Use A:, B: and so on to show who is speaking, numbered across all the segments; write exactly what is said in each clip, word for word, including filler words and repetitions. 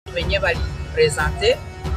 A: venye bali présenter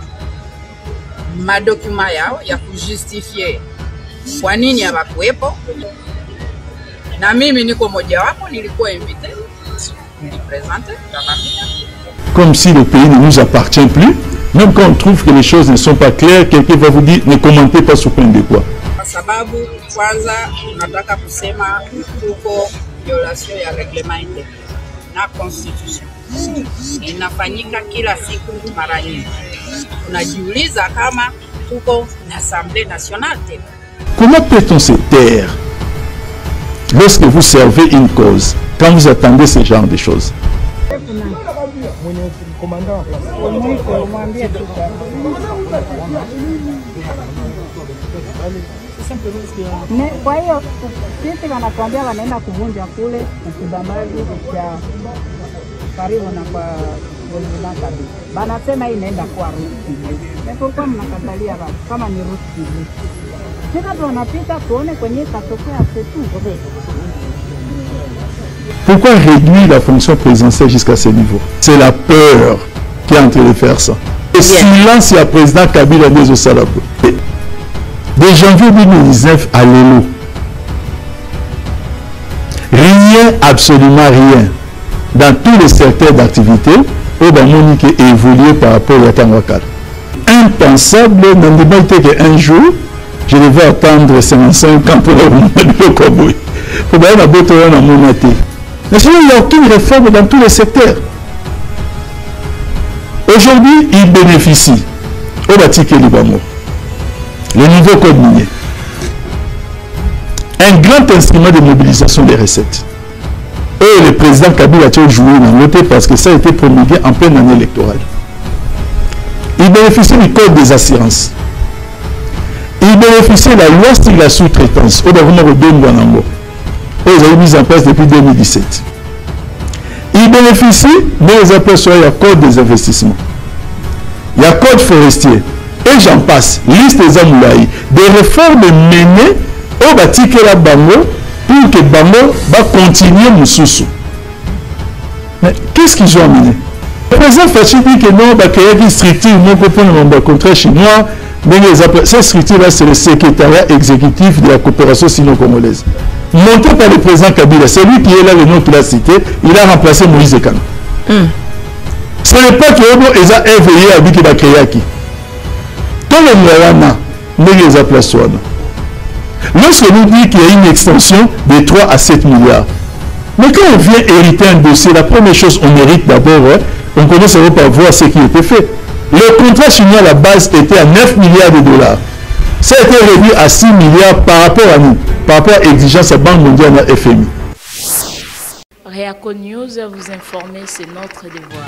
A: ma document yao ya kujustifier kwa nini hawakuwepo, na mimi niko moja wapo, nilikuwa invité, nilipresenter,
B: comme si le pays ne nous appartient plus. Même quand on trouve que les choses ne sont pas claires, quelqu'un va vous dire ne commentez pas sur point de quoi.
A: Kwa sababu kwanza tunataka kusema kuko violation ya reglement intérieur na constitution inafanyika kila siku mara nyingi. Tunajiuliza kama tuko na Assemblée nationale tena.
B: Comment peut-on se taire lorsque vous servez une cause, quand vous attendez ce genre de choses?
C: Kwa hiyo sisi wanakuambia wanaenda kuvunja kule ukibambali cha karibu na kwa Kabila. Banasema hii inaenda kwa ruti. Kwa mnakatalia watu kama ni ruti. Sasa tunapita tuone kwenye katokea setu.
B: Pourquoi réduire la fonction présidentielle jusqu'à ce niveau? C'est la peur qui est en train de faire ça. Le silence, il y a président Kabila des Osalabo. De janvier deux mille dix-neuf à l'élo, rien, absolument rien, dans tous les secteurs d'activité, au Bamoni qui a évolué par rapport à Tanwakal. Impensable, dans le débat qu'un jour, je devais attendre cinquante-cinq ans pour le Koboui. Pour que la beauté soit monatée. Mais sinon, il n'y a aucune réforme dans tous les secteurs. Aujourd'hui, ils bénéficient au Batik et Libamo. Le nouveau code minier. Un grand instrument de mobilisation des recettes. Et le président Kabila a joué dans l'autre parce que ça a été promulgué en pleine année électorale. Il bénéficie du code des assurances. Il bénéficie de la loi sur la sous-traitance. Ils ont mis en place depuis deux mille dix-sept. Il bénéficie des aperçois, il y a code des investissements. Il y a code forestier. Et j'en passe. Liste des amoulaïs. Des réformes menées au Batik et la Bango pour que Bango va continuer Moussoussou. Mais qu'est-ce qu'ils ont amené? Le président Fachi dit que non, il y a une structure, non, le contrat chinois. Cette structure-là, c'est le secrétariat exécutif de la coopération sino-congolaise. Monté par le président Kabila, c'est lui qui est là, le nom qu'il a cité, il a remplacé Moïse Kano. Mm. Ce n'est pas que Obo les a éveillés à dire qu'il a créé qui. Dans le Mouarana, nous les appelons. Lorsque nous dit qu'il y a une extension de trois à sept milliards, mais quand on vient hériter un dossier, la première chose, on mérite d'abord, hein, on commence à voir ce qui était fait. Le contrat chinois à la base était à neuf milliards de dollars. Ça a été réduit à six milliards par rapport à nous, par rapport à l'exigence de la Banque mondiale et F M I.
D: Réaco News, vous informer, c'est notre devoir.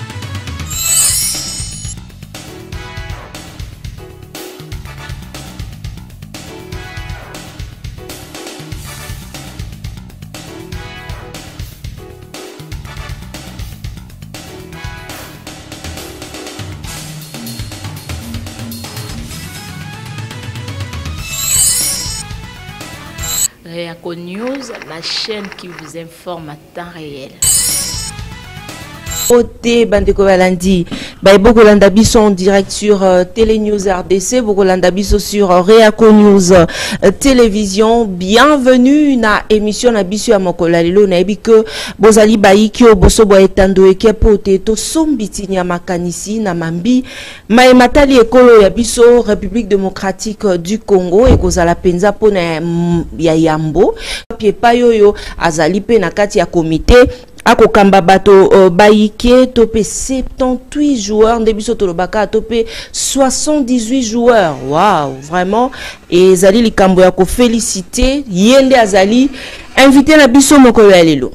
D: Réaco News, la chaîne qui vous informe à temps réel.
E: Ote Bandeko Balandi, bah Bokolanda Biso en direct sur euh, Télé News R D C, Bokolanda Biso sur euh, Réaco News euh, Télévision. Bienvenue na émission na Biso ya Mokola lelo na ebi que bozali baikyo boso bo etando eke pote to sombiti nya makanisi na mambi maematali ekolo ya Biso République démocratique du Congo et kozala penza pona ya yambo pie payoyo azali pe na kati ya comité Ako kamba bato uh, baïke topé soixante-dix-huit joueurs ndebiso tolobaka topé soixante-dix-huit joueurs. Waouh, vraiment. Et zali likambo ya ko féliciter yende azali invité na biso mokolo ya lelo.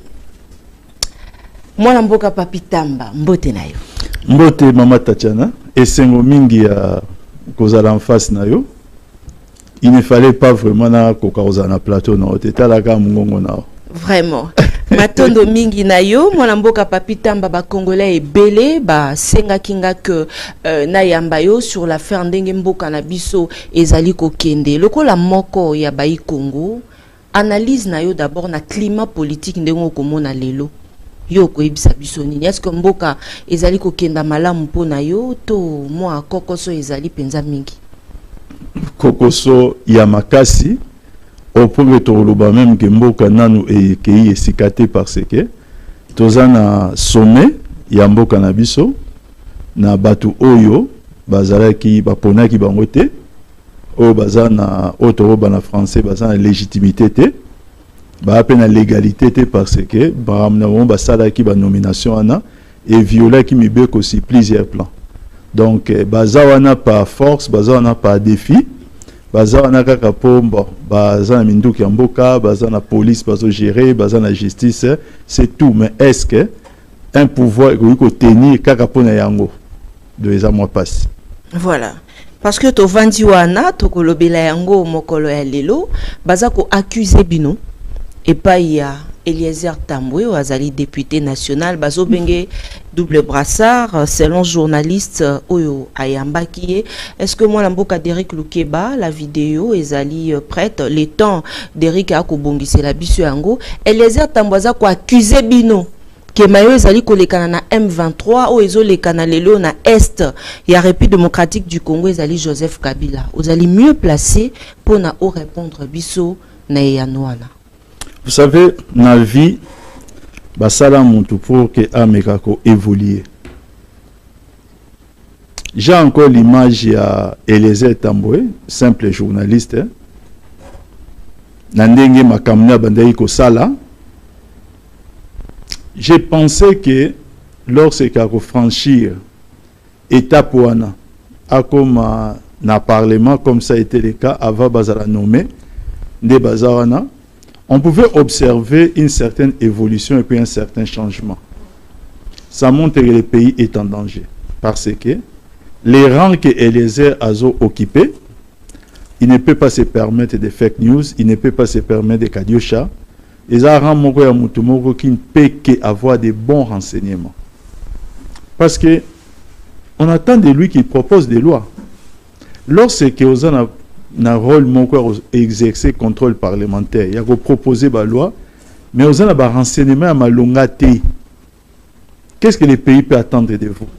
E: Mwana mboka Papitamba mbote na yo.
B: Mbote mama Tatiana esengo mingi ya kozala en face na yo. Il ne fallait pas vraiment na kokaoza na plateau na otetalaka mungongo na.
E: Vraiment. Matondo mingi na yo mwana mboka Papitamba ba congolais ebele ba senga kinga que euh, na yamba yo sur l'affaire ndenge mboka na biso ezali kokende lokola moko ya bayi Congo analyse na yo d'abord na climat politique ndenge okomona lelo. yo koyebisa biso nini? Est-ce que mboka ezali kokenda malamu mpona yo to mwa kokoso ezali penza mingi?
B: Kokoso ya makasi au point que toloba même que mboka nanu e kei esikate parce que toza na sommet ya mboka na biso na batu oyo bazalaki baponaki bango te oyo baza na otoroba na français baza na légitimité te ba pe na légalité te parce que ba na bon basalaki ba nomination ana et violaki mibeko aussi plusieurs plans. Donc baza wana par force baza wana par défi baza wana kaka pombo baza na minduki ya mboka baza na police bazo gérer baza na justice, c'est tout. Mais est-ce que un pouvoir ko tenir kaka pona yango deux ans mois passent?
E: Voilà, parce que to vandi wana to kolobela yango mokolo ya lelo baza ko accuser bino et pas ya Eliezer Tambwe ou azali député national bazo benge double brassard selon journaliste oyo ayambaki. Est-ce que moi l'amboka d'Eric Lukeba la vidéo ezali prête le temps d'Eric akobongise la biso yango Eliezer Tambwe za ko accuser bino que mayo ezali kolekana na M vingt-trois o ezo lekana lelo na est ya République démocratique du Congo ezali Joseph Kabila. Vous allez mieux placé pour na o répondre biso na yanwana.
B: Vous savez, dans la vie, basala montu pour que Amekako évolue. J'ai encore l'image à Eliezer Tambwe, simple journaliste. Nandenge makamna bandai ko sala. J'ai pensé que lorsque kako franchir étape wana, a comme na parlement comme ça a été le cas avant bazala nommé de bazarana, on pouvait observer une certaine évolution et puis un certain changement. Ça montre que le pays est en danger. Parce que les rangs que Eliezer Azo occupé, il ne peut pas se permettre de fake news, il ne peut pas se permettre de kadiocha. Et ça rend moko ya mutu moko qui ne peut qu'avoir de bons renseignements. Parce que on attend de lui qu'il propose des lois. Lorsque on a un rôle moko exercer contrôle parlementaire, il y a proposer des lois, mais on a un renseignement à malongate. Qu'est-ce que le pays peut attendre de vous?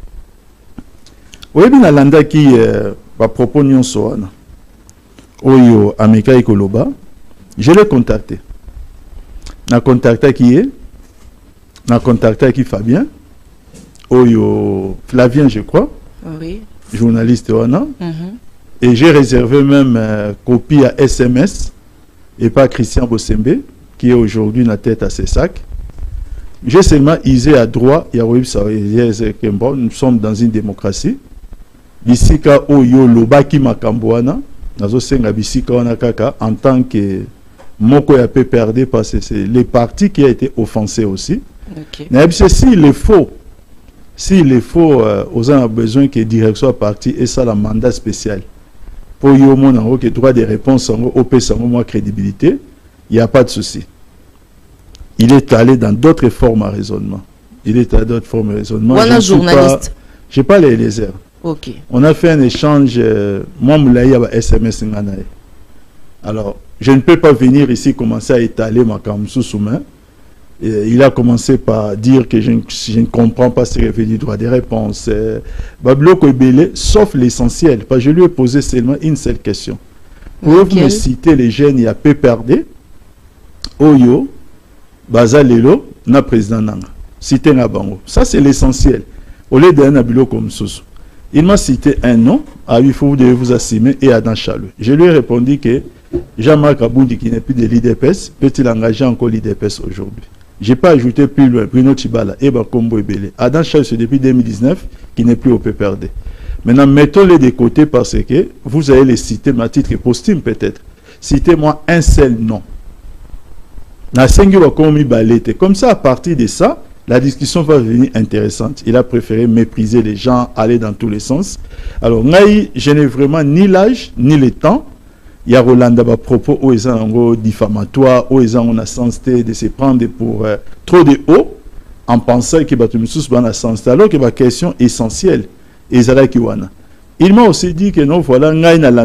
B: Oui, bien Landa qui va proposer une soana. Oyo Ameka Ekoloba, je l'ai contacté. Na contacté qui est, na contacté qui Fabien, Oyo Flavien je crois,
E: oui.
B: Journaliste Oana.
E: Mm-hmm.
B: Et j'ai réservé même euh, copie à S M S et pas Christian Bossembe qui est aujourd'hui la tête à ses sacs. J'ai seulement isé à droit, il y a nous sommes dans une démocratie. Bisika Oyo Lobaki Makamboana, nazo senga bisika wana kaka en tant que moko ya pe perdre parce que c'est les partis qui a été offensé aussi.
E: Okay.
B: Mais s'il est faux, s'il est faux, euh, on a besoin que direction parti et ça la mandat spécial. Pour y au monde en que droit de réponse en O P sans moins crédibilité, il n'y a pas de souci. Il est allé dans d'autres formes à raisonnement. Il est à d'autres formes à raisonnement.
E: Voilà journaliste.
B: Je n'ai pas les Eliezer.
E: Ok.
B: On a fait un échange. Euh, moi, je suis S M S. Alors, je ne peux pas venir ici commencer à étaler ma camsou sous main. Et il a commencé par dire que je, je ne comprends pas ce qu'il du droit des réponses. Bablo Koibele, sauf l'essentiel. Parce que je lui ai posé seulement une seule question. Pouvez-vous me citer les jeunes il a peu perdu? Oyo, Bazalelo, na président Nanga. Cité Nabango. Ça, c'est l'essentiel. Au lieu d'un abilo comme Sousou. Il m'a cité un nom. Ah oui, vous devez vous assumer et Adam Chalou. Je lui ai répondu que Jean-Marc Aboundi, qui n'est plus de l'I D P S, peut-il engager encore l'I D P S aujourd'hui? Je n'ai pas ajouté plus loin Bruno Tibala et Bakombo Ebele. Adam Chalou, c'est depuis deux mille dix-neuf, qui n'est plus au P P R D. Maintenant, mettons-les de côté parce que vous allez les citer, ma titre posthume peut-être. Citez-moi un seul nom. Comme ça, à partir de ça, la discussion va devenir intéressante. Il a préféré mépriser les gens, aller dans tous les sens. Alors, je n'ai vraiment ni l'âge, ni le temps. Il y a Rolanda à propos où ils ont diffamatoire, où ils ont la sensité de se prendre pour euh, trop de haut, en pensant qu'il va tous dans la sensité. Alors que la question essentielle, il m'a aussi dit que non, voilà,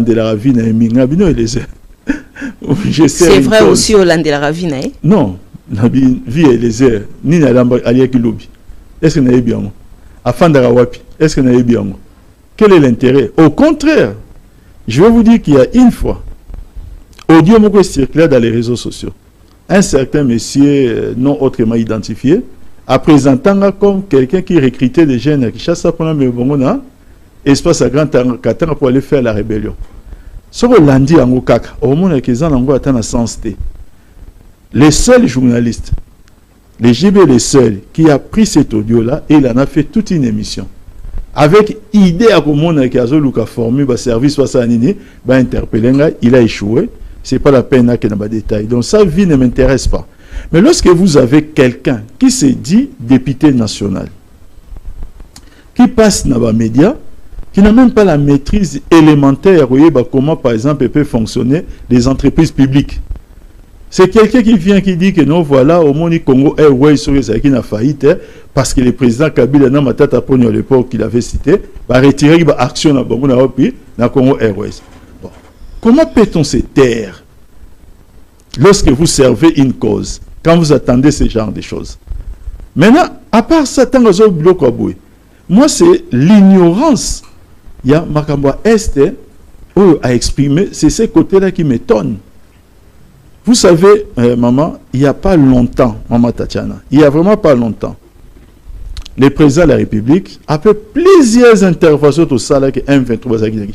B: c'est
E: vrai aussi au land de la ravine.
B: Non. na vie et les airs ni na lamba aliaki lobby. Est-ce que na bien afin d'arawapi est-ce que na bien quel est l'intérêt? Au contraire, je vais vous dire qu'il y a une fois audio moko circulait dans les réseaux sociaux. Un certain monsieur non autrement identifié a présenté comme quelqu'un qui recrutait des jeunes à Kinshasa pour me bongona espace à grand Katanga pour aller faire la rébellion. Ce que lundi en Okaka, au monde qui est en atteint sens T. Les seuls journalistes, les G B les seuls qui a pris cet audio là et il en a fait toute une émission avec idée à comment qui a zoluka formé ba service soit ça nini ba interpeller, il a échoué. C'est pas la peine qu'il y ait des détails. Donc sa vie ne m'intéresse pas. Mais lorsque vous avez quelqu'un qui se dit député national, qui passe dans les médias, qui n'a même pas la maîtrise élémentaire, vous voyez, bah, comment par exemple peut fonctionner les entreprises publiques. C'est quelqu'un qui vient qui dit que non, voilà, au monde Congo Airways sur les qui n'a faillite parce que le président Kabila n'a pas tata à l'époque qu'il avait cité, va retirer une action dans le Congo Airways. Comment peut-on se taire lorsque vous servez une cause, quand vous attendez ce genre de choses? Maintenant, à part ça, moi, c'est l'ignorance. Il y a Makamba Est à exprimer, c'est ces côtés-là qui m'étonnent. Vous savez, euh, maman, il n'y a pas longtemps, maman Tatiana, il n'y a vraiment pas longtemps, le président de la République a fait plusieurs interventions au salaire que M vingt-trois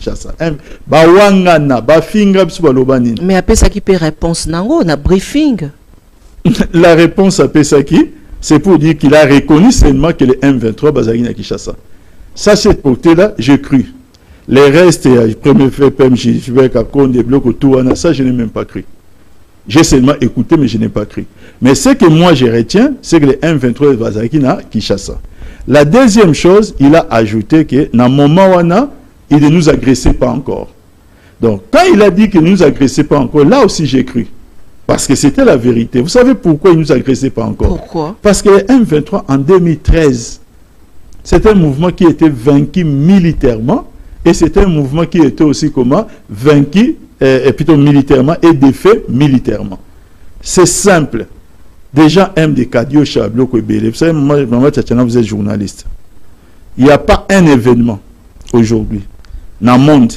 E: mais après ça qui peut réponse nango na briefing.
B: La réponse à Pesaki, c'est pour dire qu'il a reconnu seulement que le M vingt-trois bazagi na Kinshasa. Ça, cette côté-là, j'ai cru. Les restes, le premier fait P M J, je vais qu'à compte des blocs autour, ça, je n'ai même pas cru. J'ai seulement écouté, mais je n'ai pas cru. Mais ce que moi je retiens, c'est que le M vingt-trois est bazagi na Kinshasa. La deuxième chose, il a ajouté que dans le moment où on a, il ne nous agressait pas encore. Donc, quand il a dit qu'il ne nous agressait pas encore, là aussi j'ai cru. Parce que c'était la vérité. Vous savez pourquoi il ne nous agressait pas encore?
E: Pourquoi?
B: Parce que le M vingt-trois en deux mille treize, c'était un mouvement qui était vaincu militairement et c'était un mouvement qui était aussi comment vaincu euh, et plutôt militairement et défait militairement. C'est simple. Déjà, M D Kadio Chablo Kwebele, vous savez, Maman Tchachana, vous êtes journaliste. Il n'y a pas un événement aujourd'hui dans le monde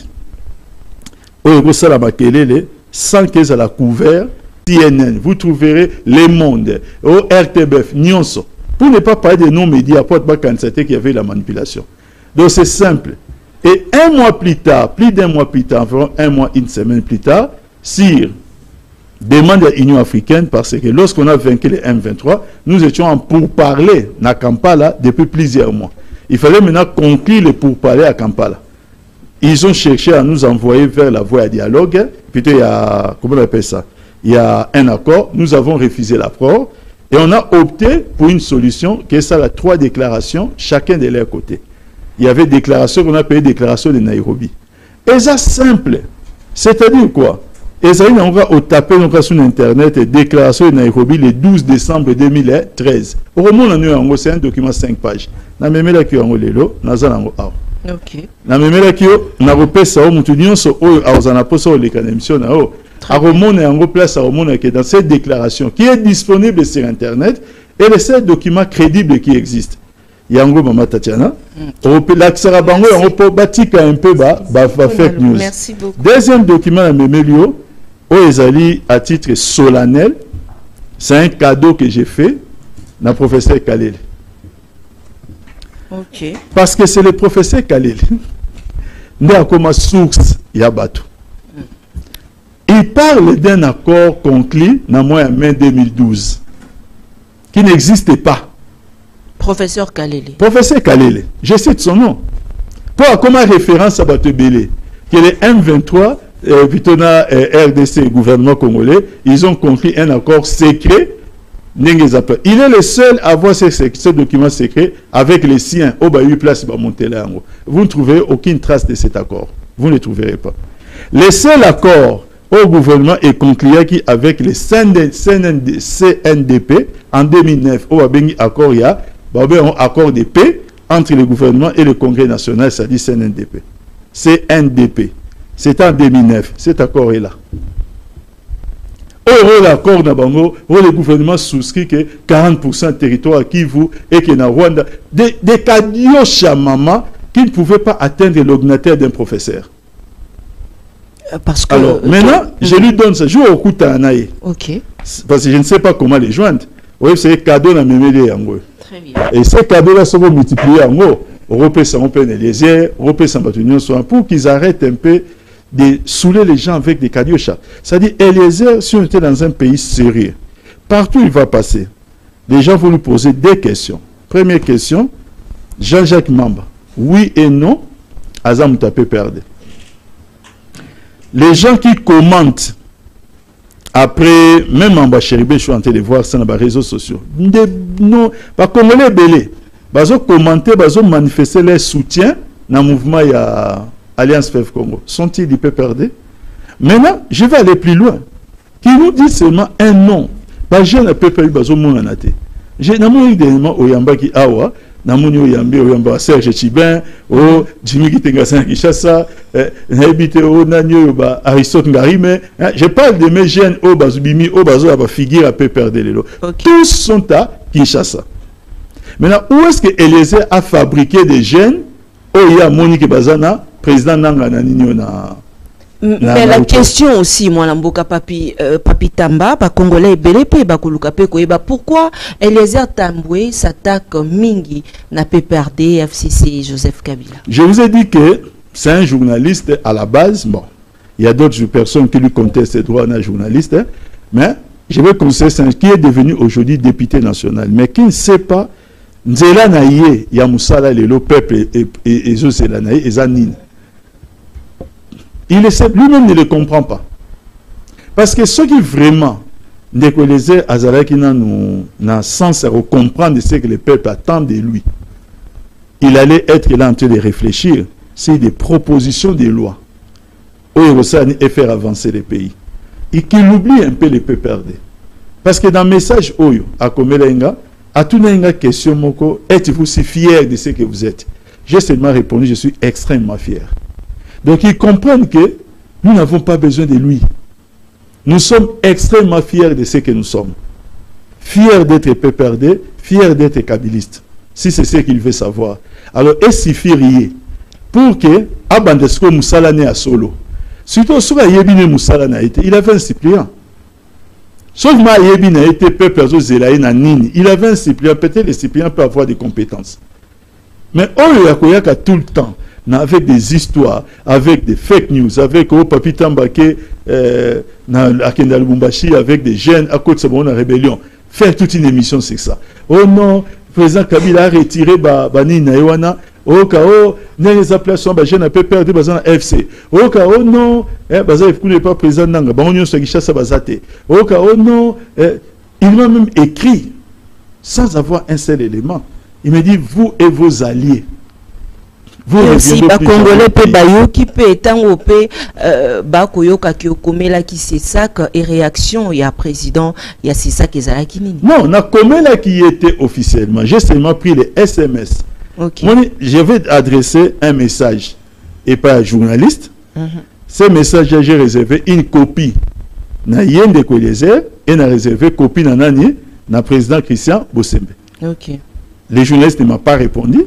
B: où sans que ça la couvert C N N, vous trouverez Le Monde, au R T B F, Nyonso. Pour ne pas parler des non-médias, pour ne pas constater qu'il y avait la manipulation. Donc c'est simple. Et un mois plus tard, plus d'un mois plus tard, environ un mois, une semaine plus tard, Sire demande à l'Union africaine parce que lorsqu'on a vaincu les M vingt-trois, nous étions en pourparlers à Kampala depuis plusieurs mois. Il fallait maintenant conclure les pourparlers à Kampala. Ils ont cherché à nous envoyer vers la voie à dialogue. Plutôt, il y a, comment on appelle ça? Il y a un accord. Nous avons refusé l'accord. Et on a opté pour une solution qui est ça, la trois déclarations, chacun de leur côté. Il y avait déclaration qu'on a appelée déclaration de Nairobi. Et ça, simple. C'est-à-dire quoi? Et ça, on va au taper sur Internet et déclaration de Nairobi le douze décembre deux mille treize. Au moment c'est un document cinq pages. Na memela ki yango lelo, naza nango awa.
E: OK.
B: Na memela ki yo na repesa o mutu nyonso oyo azana poso le émission na o. A remona yango place à remona que dans cette déclaration qui est disponible sur Internet et le seul document crédible qui existe. Yango Mama Tatiana. Mm. L'accès bango yango po batika un peu ba ba fake news.
E: Merci beaucoup.
B: Deuxième document na memelio Ezali à titre solennel, c'est un cadeau que j'ai fait à professeur Kalele.
E: Ok.
B: Parce que c'est le professeur Kalele. Il a comme source Yabatou. Il parle d'un accord conclu dans le mai deux mille douze qui n'existait pas.
E: Professeur Kalele.
B: Professeur Kalele. Je cite son nom. Pour comme référence à Batebele, qui est le M vingt-trois. Euh, Vitona, euh, R D C, gouvernement congolais, ils ont conclu un accord secret. Il est le seul à avoir ce, ce, ce document secret avec les siens au Bayou Place Bamontelango. Vous ne trouverez aucune trace de cet accord. Vous ne le trouverez pas. Le seul accord au gouvernement est conclu avec les C N D P en deux mille neuf. Au Babengi accord, il y a un accord de paix entre le gouvernement et le Congrès national, c'est-à-dire C N D P. C N D P. C'est en deux mille neuf. Cet accord est là. oh l'accord na bango, oh le gouvernement souscrit que quarante pour cent de territoire à Kivu et que na Rwanda des des kadiocha maman qui ne pouvaient pas atteindre l'ordinateur d'un professeur.
E: Parce que
B: alors maintenant je lui donne ça, je au kuta naïe.
E: OK.
B: Parce que je ne sais pas comment les joindre. Oui, c'est cadeau na memeli yango.
E: Très bien.
B: Et ces cadeaux là sont multipliés en gros. Européens sont plein Eliezer, Européens sont battus soit pour qu'ils arrêtent un peu de saouler les gens avec des cadiochas. C'est-à-dire, Eliezer, si on était dans un pays sérieux, partout où il va passer, les gens vont lui poser des questions. Première question, Jean-Jacques Mamba, oui et non, Azam Tapé perdre. Les gens qui commentent, après, même en Bachéribé, je suis en train de voir ça dans les réseaux sociaux, non, pas Congolais belé. Ils ont commenté, ils ont manifesté leur soutien dans le mouvement y a Alliance F Congo. Sont-ils du peu perdus? Maintenant, je vais aller plus loin. Qui nous dit seulement un nom. Je ne peux pas dire que je n'ai pas dit Oyamba qui awa, namoni Oyambi Oyamba Serge Chibin, o Jimmy Kitengasa Kishasa, n'habite o Nanyo ba Aristote Ngarime. Je parle de mes jeunes au Bazubimi, au Bazo à figure à peu perdre les lots. Tous sont à Kinshasa. Maintenant, où est-ce que Eliezer a fabriqué des jeunes? Oh, il y a Monique Bazana, président Nanga Naniniona.
E: Mais la question aussi, moi, Lamboka Papi, euh, Papi Tamba, pas Congolais, Belepe, Bakuluka Pekoeba, pourquoi Eliezer Tamboué s'attaque Mingi na P P R D, F C C, Joseph Kabila?
B: Je vous ai dit que c'est un journaliste à la base. Bon, il y a d'autres personnes qui lui contestent ses droits d'un journaliste, hein, mais je vais conseiller qui est devenu aujourd'hui député national, mais qui ne sait pas. Nzela naïe, ya musala lelo peuple et et zo zela naïe et zanine. Il essaie lui-même ne le comprend pas. Parce que ceux qui vraiment décollaisaient Azara qui n'a n'a sens à comprendre ce que le peuple attend de lui. Il allait être là en train de réfléchir sur des propositions de loi et faire avancer le pays. Et qu'il oublie un peu le P P R D. Parce que dans le message Oyo à Komelenga, à toute une question, Moko, êtes-vous si fier de ce que vous êtes? J'ai seulement répondu, je suis extrêmement fier. Donc ils comprennent que nous n'avons pas besoin de lui. Nous sommes extrêmement fiers de ce que nous sommes. Fiers d'être P P R D, fiers d'être kabilistes. Si c'est ce qu'il veut savoir. Alors, est-ce fier pour que Abandesko Moussala ne à solo? Surtout, sur Yébine Moussala n'a été, il avait un suppléant. Seulement Yébine a été peuple à Nini. Il avait un suppléant. Peut-être le suppléant peut avoir des compétences. Mais on y a tout le temps, avec des histoires, avec des fake news, avec au Papi Tambake, euh, à Kendal Bumbashi, avec des jeunes à côté de la rébellion. Faire toute une émission, c'est ça. Oh non, le président Kabila a retiré Bani Naïwana. Oh, kao, les appelations, bah, jeunes à peu perdre dans F C. Oh, kao, non, eh, bah, ça, il n'est pas président Nanga. Bah, on y a ce qui chasse à Bazate. Oh, kao, non, eh, il m'a même écrit, sans avoir un seul élément. Il me dit, vous et vos alliés. Vous
E: aussi, les Congolais peut bayo qui peut étant peut bakoyoka qui okomela qui c'est ça et réaction il y a président il y a c'est ça qui est qui
B: non na komela qui était officiellement j'ai seulement pris les S M S. Okay. Moi, je vais adresser un message et pas un journaliste. Mm -hmm. Ce message j'ai réservé une copie na Yende Kolezer et na réservé copie na nani na président Christian Bosembe.
E: OK.
B: Les journalistes ne m'ont pas répondu.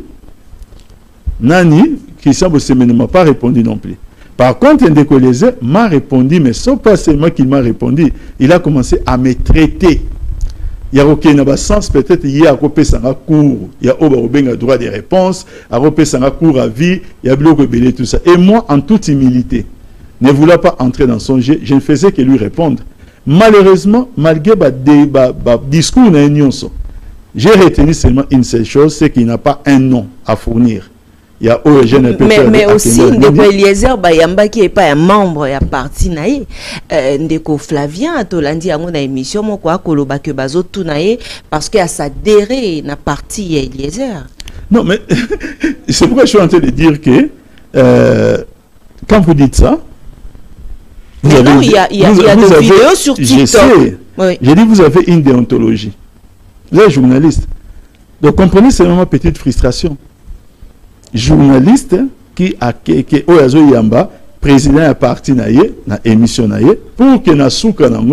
B: Nani, Christian Bosembe ne m'a pas répondu non plus. Par contre, Ndékoleze m'a répondu, mais sans pas seulement qu'il m'a répondu, il a commencé à me traiter. Il y a aucun sens, peut-être il y a un cours, il y a un droit de réponse, il y a un cours à vie, il y a un tout ça. Et moi, en toute humilité, ne voulant pas entrer dans son jeu, je ne faisais que lui répondre. Malheureusement, malgré le discours, j'ai retenu seulement une seule chose, c'est qu'il n'a pas un nom à fournir. Il y a
E: mais, mais aussi Ndeko Eliezer Bayamba qui n'est pas un membre ya parti naïe Ndeko Flavien Tolandi a mon émission mon quoi koloba que bazo tout naïe parce qu'il a s'adhéré na parti Eliezer.
B: Non mais c'est pourquoi je suis en train de dire que euh, quand vous dites ça
E: vous avez, non il y a, il y a, vous, il y a des avez, vidéos sur TikTok.
B: Oui. J'ai dit vous avez une déontologie. Vous êtes journaliste. Donc comprenez seulement ma petite frustration. Journaliste qui a qui Oyazo Yamba président à parti naie na émission naie pour que na souka nango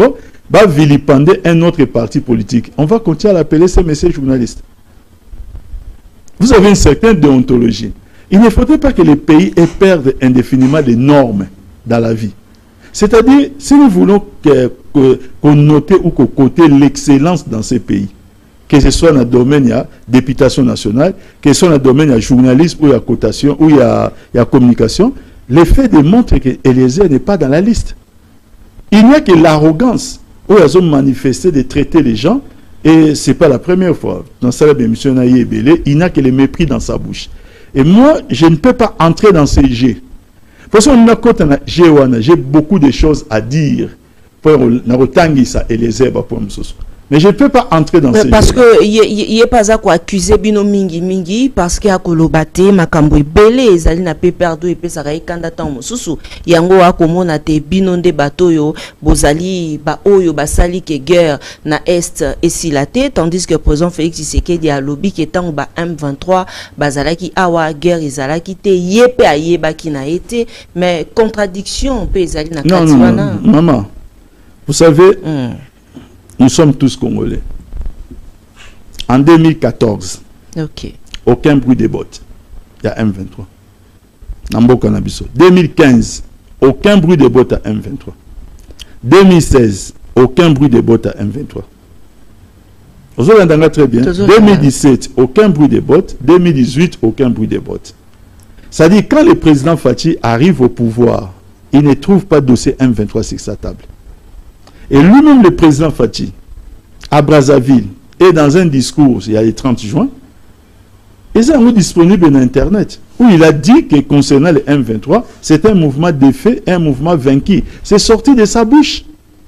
B: va vilipender un autre parti politique, on va continuer à l'appeler ces messieurs journalistes. Vous avez une certaine déontologie. Il ne faudrait pas que les pays perdent indéfiniment les normes dans la vie. C'est-à-dire, si nous voulons qu'on note ou qu'on côté l'excellence dans ces pays, que ce soit dans le domaine de la députation nationale, que ce soit dans le domaine du journalisme ou de la cotation ou de la communication, les faits démontrent que Eliezer n'est pas dans la liste. Il n'y a que l'arrogance où ils ont manifesté de traiter les gens, et ce n'est pas la première fois. Dans cette émission, il n'a que le mépris dans sa bouche. Et moi, je ne peux pas entrer dans ces jeux. Parce que j'ai beaucoup de choses à dire pour Eliezer pour Moussous. Mais je ne peux pas entrer dans ces
E: parce que il n'y a pas à quoi accuser Bino Mingi Mingi parce qu'il y a Kolobate, Makambo Belé, Zali n'a pas perdu et puis ça a été candidat au Moussou. Yango a komona te Bino de Batoyo, Bozali, Ba Oyo, Basali ke guerre na Est et Silate, tandis que le président Félix Tshisekedi a lobby qui est en bas M vingt-trois, Bazalaki Awa, guerre, Izalaki te, Yepe a Yeba qui n'a été, mais contradiction, peut Zali na Katiwana.
B: Non, non, maman, vous savez, mm. Nous sommes tous Congolais. En deux mille quatorze,
E: okay.
B: Aucun bruit de bottes. Il y a M vingt-trois. Namboka Nabiso. deux mille quinze, aucun bruit de bottes à M vingt-trois. deux mille seize, aucun bruit de bottes à M vingt-trois. Vous entendez très bien. deux mille dix-sept, aucun bruit de bottes. deux mille dix-huit, aucun bruit de bottes. C'est-à-dire, quand le président Fachi arrive au pouvoir, il ne trouve pas de dossier M vingt-trois sur sa table. Et lui-même, le président Fachi, à Brazzaville, et dans un discours, il y a le trente juin, ils sont disponibles sur Internet, où il a dit que concernant le M vingt-trois, c'est un mouvement défait, un mouvement vaincu. C'est sorti de sa bouche.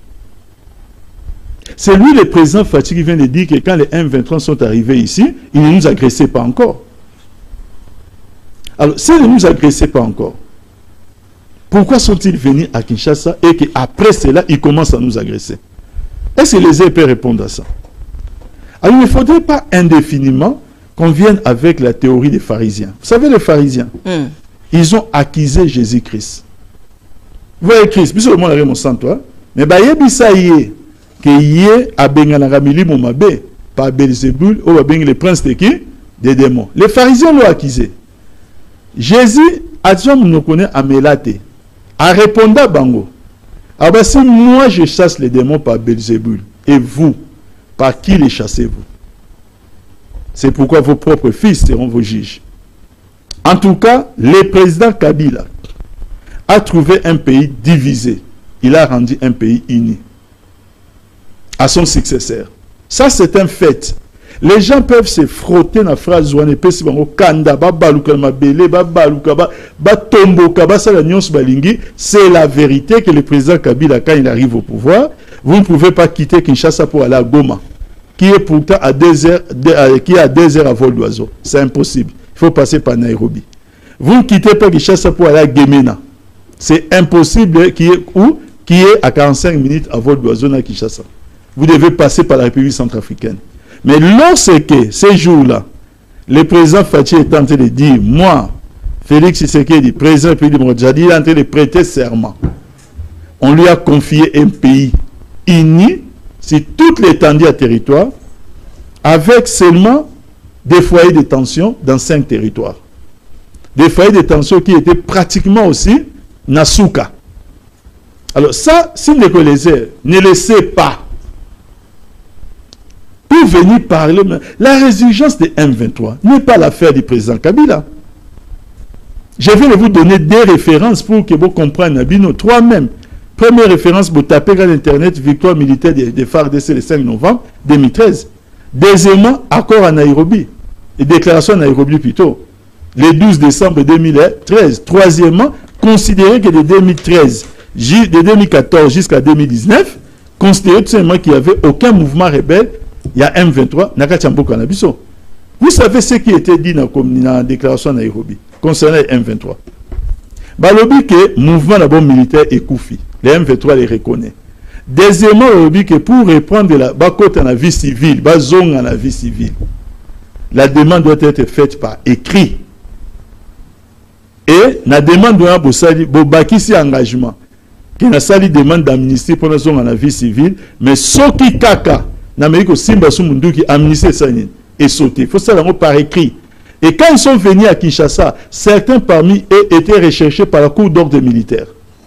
B: C'est lui, le président Fachi, qui vient de dire que quand les M vingt-trois sont arrivés ici, ils ne nous agressaient pas encore. Alors, s'ils ne nous agressaient pas encore, pourquoi sont-ils venus à Kinshasa et qu'après cela, ils commencent à nous agresser? Est-ce que les E P répondent à ça? Alors, il ne faudrait pas indéfiniment qu'on vienne avec la théorie des pharisiens. Vous savez, les pharisiens, mm. ils ont accusé Jésus-Christ. Vous voyez Christ, puisque le monde a mon sang, toi, mais bah, il y a que yé a benganagami momabe par Belzébul ou a beng les princes de qui? Des démons. Les pharisiens l'ont accusé. Jésus a dit, nous connaît à Melate. A répondu à Bango. Ah ben si moi je chasse les démons par Belzébul, et vous, par qui les chassez-vous? C'est pourquoi vos propres fils seront vos juges. En tout cas, le président Kabila a trouvé un pays divisé. Il a rendu un pays uni à son successeur. Ça, c'est un fait. Les gens peuvent se frotter dans la phrase c'est la vérité que le président Kabila, quand il arrive au pouvoir, vous ne pouvez pas quitter Kinshasa pour aller à Goma, qui est pourtant à deux heures, qui est à deux heures à vol d'oiseau. C'est impossible. Il faut passer par Nairobi. Vous ne quittez pas Kinshasa pour aller à Gemena. C'est impossible, qui est où? Qui est à quarante-cinq minutes à vol d'oiseau à Kinshasa. Vous devez passer par la République centrafricaine. Mais lorsque, ces jours-là, le président Fachi est en train de dire, moi, Félix Tshisekedi, président du pays de il est en train de prêter serment. On lui a confié un pays uni, sur toute l'étendue à territoire, avec seulement des foyers de tension dans cinq territoires. Des foyers de tension qui étaient pratiquement aussi Nasuka. Alors ça, si les connaissez, ne laissez pas pour venir parler. La résurgence de M vingt-trois n'est pas l'affaire du président Kabila. Je vais vous donner des références pour que vous compreniez Nabino. Trois même. Première référence, vous tapez dans Internet, victoire militaire des de F A R D C le cinq novembre deux mille treize. Deuxièmement, accord à Nairobi. Et déclaration à Nairobi plutôt. Le douze décembre deux mille treize. Troisièmement, considérer que de deux mille treize, de deux mille quatorze jusqu'à deux mille dix-neuf, considérer tout simplement qu'il n'y avait aucun mouvement rebelle. Il y a M vingt-trois, vous savez ce qui était dit dans la déclaration à Nairobi concernant M vingt-trois. Balobi que mouvement d'abord militaire est koufi. Les M vingt-trois les reconnaît. Deuxièmement, balobi que pour reprendre la bakote en la vie civile, bazong en la vie civile, la demande doit être faite par écrit. Et la demande doit être bobaki si engagement. qui n'a sali demande d'amnistie pour la vie civile, mais soki kaka, n'amérique simba sumundu qui amnistie ça et sauté. Il faut ça par écrit. Et quand ils sont venus à Kinshasa, certains parmi eux étaient recherchés par la cour d'ordre militaire.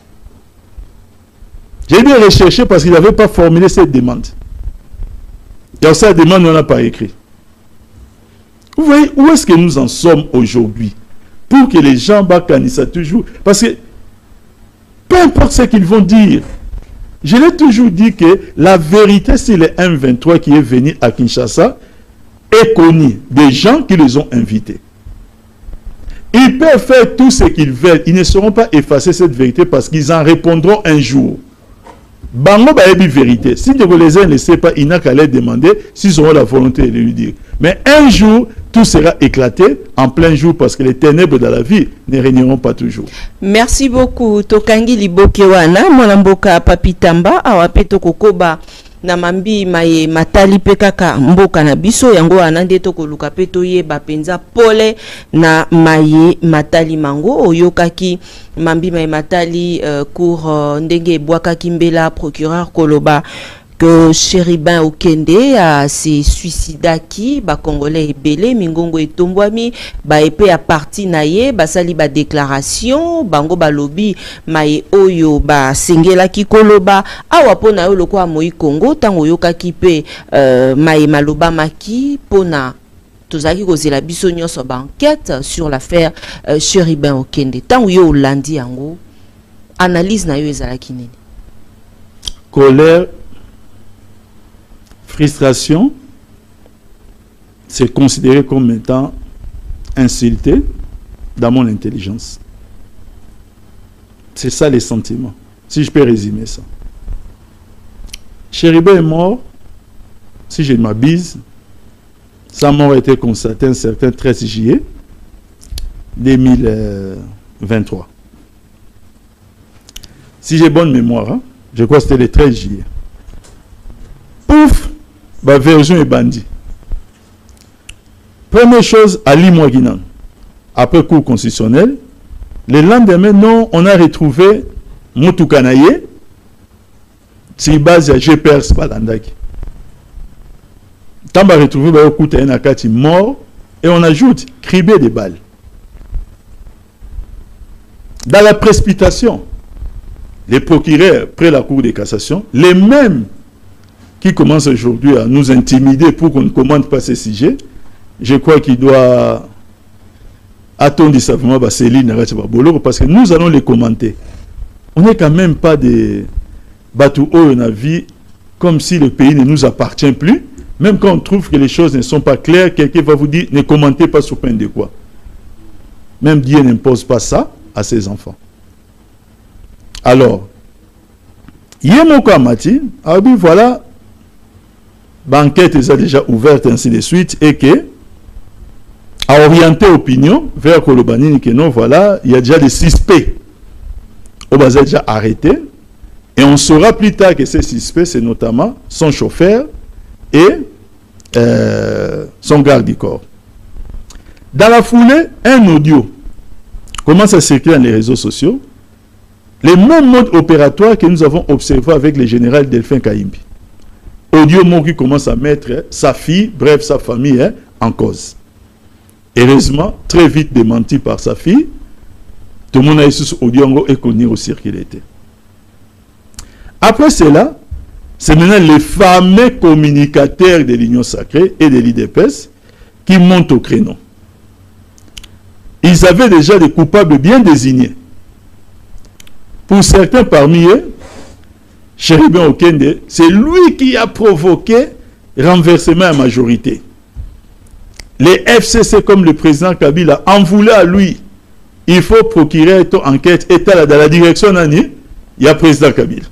B: J'ai dit recherchés parce qu'ils n'avaient pas formulé cette demande. Et cette demande, on n'a pas écrit. Vous voyez où est-ce que nous en sommes aujourd'hui? Pour que les gens bakanissent toujours. Parce que peu importe ce qu'ils vont dire, je l'ai toujours dit que la vérité, c'est le M vingt-trois qui est venu à Kinshasa, est connu des gens qui les ont invités. Ils peuvent faire tout ce qu'ils veulent. Ils ne seront pas effacer cette vérité parce qu'ils en répondront un jour. Bango ba ebi vérité. Si les gens ne savent pas, ils n'ont qu'à les demander s'ils auront la volonté de lui dire. Mais un jour, tout sera éclaté en plein jour parce que les ténèbres de la vie ne régneront pas toujours.
E: Merci beaucoup. Tokangi libokewana, mwanamboka papitamba, awapeto kokoba. Na mambi maye matali pe kaka mboka na biso yango anande to koluka pe to yeba penza pole na maye matali mango oyokaki mambi maye matali uh, cour uh, ndenge bwaka kimbela procureur koloba que Chéribin Okende a se suicidaki ba congolais ebele mingongo etombwami ba epé a parti na ye ba sali ba déclaration bango ba lobi maye oyo ba sengelaki koloba awa pona yo lokwa moi Congo tango yokaki pe euh, maye maloba maki pona tozaki kozela biso nyonso ba enquête sur l'affaire euh, Chéribin Okende tango yo olandi yango analyse na yo ezalaki nini?
B: Colère, frustration, c'est considéré comme étant insulté dans mon intelligence. C'est ça les sentiments, si je peux résumer ça. Chéribin est mort, si je ne m'abuse, sa mort a été constatée un certain treize juillet deux mille vingt-trois. Si j'ai bonne mémoire, hein, je crois que c'était le treize juillet. Pouf! Bah, version est bandit. Première chose, Ali Mouaguinan. Après cours constitutionnel, le lendemain, non, on a retrouvé Moutoukanaye, c'est base à G P R S Balandaki. Tant on a retrouvé Nakati mort, et on ajoute cribé des balles. Dans la précipitation, les procureurs, près la Cour de cassation, les mêmes qui commence aujourd'hui à nous intimider pour qu'on ne commande pas ces sujets, je crois qu'il doit attendre savement parce que nous allons les commenter. On n'est quand même pas des bateaux on a vie comme si le pays ne nous appartient plus. Même quand on trouve que les choses ne sont pas claires, quelqu'un va vous dire ne commentez pas sous peine de quoi. Même Dieu n'impose pas ça à ses enfants. Alors, Yemoko Amati a dit voilà. L'enquête est déjà ouverte, ainsi de suite, et que, à orienter l'opinion vers Kolobanini, que non, voilà, il y a déjà des suspects. On va déjà arrêté, et on saura plus tard que ces suspects, c'est notamment son chauffeur et euh, son garde du corps. Dans la foulée, un audio commence à circuler dans les réseaux sociaux, les mêmes modes opératoires que nous avons observés avec le général Delphin Kaimbi. Audio mot qui commence à mettre sa fille, bref sa famille, hein, en cause. Heureusement, très vite démenti par sa fille, tout le monde a eu ce audio et connu au circuit était. Après cela, c'est maintenant les fameux communicateurs de l'Union sacrée et de l'I D P S qui montent au créneau. Ils avaient déjà des coupables bien désignés. Pour certains parmi eux, Chéribin Okende, c'est lui qui a provoqué renversement à majorité. Les F C C, comme le président Kabila, en voulaient à lui. Il faut procurer une enquête état dans la direction d'Annie. Il y a le président Kabila.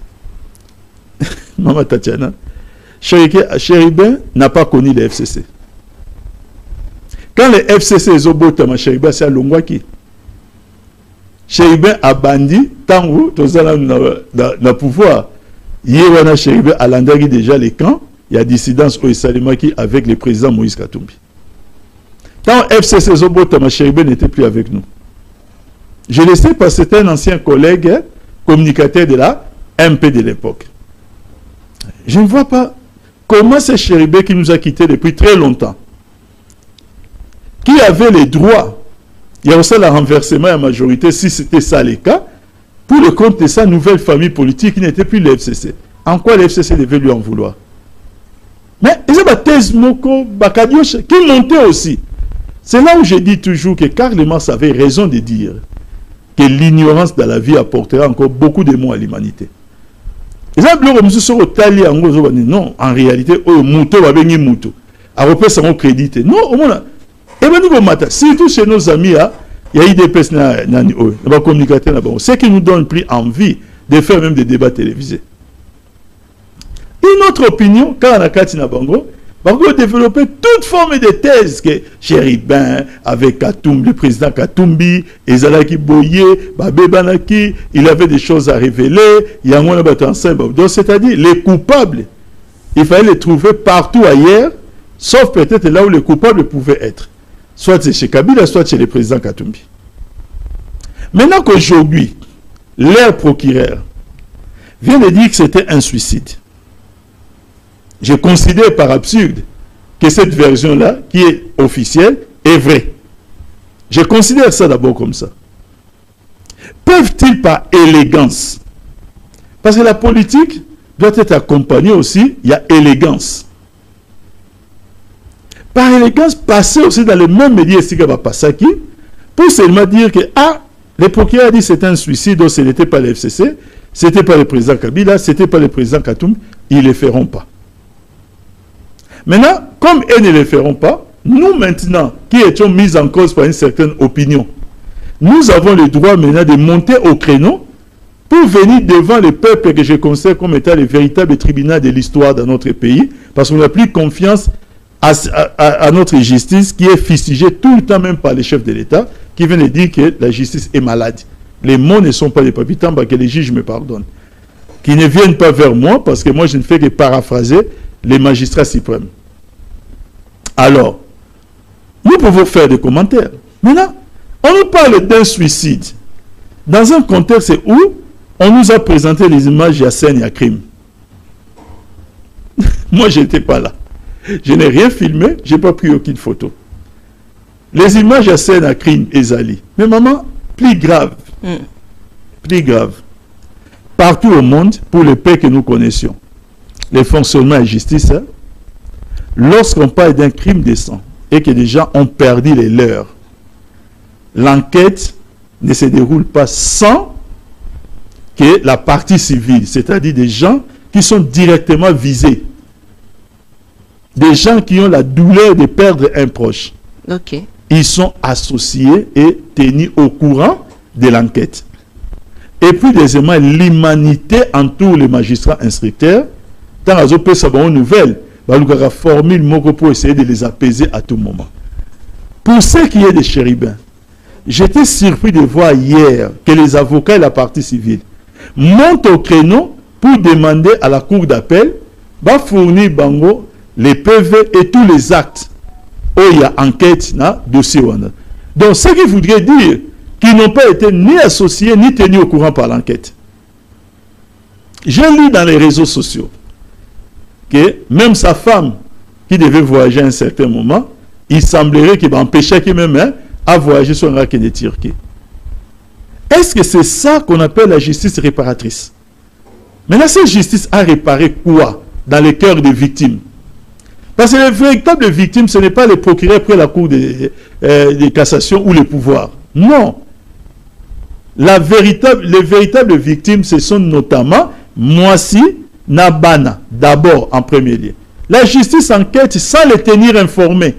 B: Maman Tatiana, Chéribin n'a pas connu les F C C. Quand les F C C sont beaux, Chéribin, c'est à Longwaki. Chéribin a bandi, tant où, tout ça, le pouvoir. Hier, on a Chéribin à l'endroit déjà les camps, il y a dissidence au Salimaki avec le président Moïse Katumbi. Quand F C C Zobotama Chéribin n'était plus avec nous. Je le sais parce que c'était un ancien collègue communicateur de la M P de l'époque. Je ne vois pas comment ce chérubin qui nous a quittés depuis très longtemps, qui avait les droits, il y a aussi le renversement à la majorité, si c'était ça le cas, pour le compte de sa nouvelle famille politique qui n'était plus l'F C C. En quoi l'F C C devait lui en vouloir? Mais il y a des thèses qui montaient aussi. C'est là où je dis toujours que Karl Marx avait raison de dire que l'ignorance dans la vie apportera encore beaucoup de maux à l'humanité. Non, en réalité, surtout chez nos amis, il y a eu des personnes communicateurs, ce qui nous donne plus envie de faire même des débats télévisés. Une autre opinion, quand on a Katina Bango, Bango a développé toute forme de thèse que Chéribin, avec Katumbi, le président Katumbi, Ezalaki Boye, Babé Banaki, il avait des choses à révéler, il y a un donc c'est-à-dire les coupables, il fallait les trouver partout ailleurs, sauf peut-être là où les coupables pouvaient être. Soit c'est chez Kabila, soit chez le président Katumbi. Maintenant qu'aujourd'hui, leur procureur vient de dire que c'était un suicide, je considère par absurde que cette version-là, qui est officielle, est vraie. Je considère ça d'abord comme ça. Peuvent-ils par élégance, parce que la politique doit être accompagnée aussi, il y a élégance. Par élégance, passer aussi dans les mêmes médias ici que Passaki, pour seulement dire que, ah, le procureur a dit que c'était un suicide, donc ce n'était pas le F C C, ce n'était pas le président Kabila, ce n'était pas le président Katoum, ils ne le feront pas. Maintenant, comme elles ne le feront pas, nous maintenant, qui étions mis en cause par une certaine opinion, nous avons le droit maintenant de monter au créneau pour venir devant le peuple que je considère comme étant le véritable tribunal de l'histoire dans notre pays, parce qu'on n'a plus confiance à, à, à notre justice qui est fustigée tout le temps même par les chefs de l'État, qui viennent de dire que la justice est malade. Les mots ne sont pas des papitans, que les juges me pardonnent. Qui ne viennent pas vers moi, parce que moi je ne fais que paraphraser les magistrats suprêmes. Alors, nous pouvons faire des commentaires. Maintenant, on nous parle d'un suicide dans un contexte où on nous a présenté les images à scène et à crime. Moi, je n'étais pas là. Je n'ai rien filmé, je n'ai pas pris aucune photo. Les images à scène à crime, Ezali. Mais maman, plus grave, mm. plus grave. Partout au monde, pour le pays que nous connaissions, les fonctionnements de justice, hein, lorsqu'on parle d'un crime de sang et que des gens ont perdu les leurs, l'enquête ne se déroule pas sans que la partie civile, c'est-à-dire des gens qui sont directement visés, des gens qui ont la douleur de perdre un proche,
E: okay.
B: Ils sont associés et tenus au courant de l'enquête. Et puis, deuxièmement, l'humanité entoure les magistrats instructeurs. Dans la zone, ça va une nouvelle. Il y a une formule pour essayer de les apaiser à tout moment. Pour ce qui est des chérubins, j'étais surpris de voir hier que les avocats et la partie civile montent au créneau pour demander à la cour d'appel de fournir bango les P V et tous les actes où il y a enquête dans le dossier. Donc, ce qui voudrait dire qu'ils n'ont pas été ni associés ni tenus au courant par l'enquête. J'ai lu dans les réseaux sociaux que même sa femme qui devait voyager à un certain moment, il semblerait qu'il va empêcher qu'il même hein, à voyager sur un rack de Turquie. Est-ce que c'est ça qu'on appelle la justice réparatrice? Maintenant, cette justice a réparé quoi dans le cœur des victimes? Parce que les véritables victimes, ce n'est pas les procureurs près la cour de, euh, de cassation ou les pouvoirs. Non. La véritable, les véritables victimes, ce sont notamment Moissi, Nabana, d'abord en premier lieu. La justice enquête sans les tenir informés.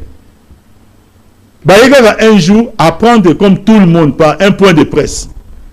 B: Bah, il va un jour apprendre comme tout le monde par un point de presse.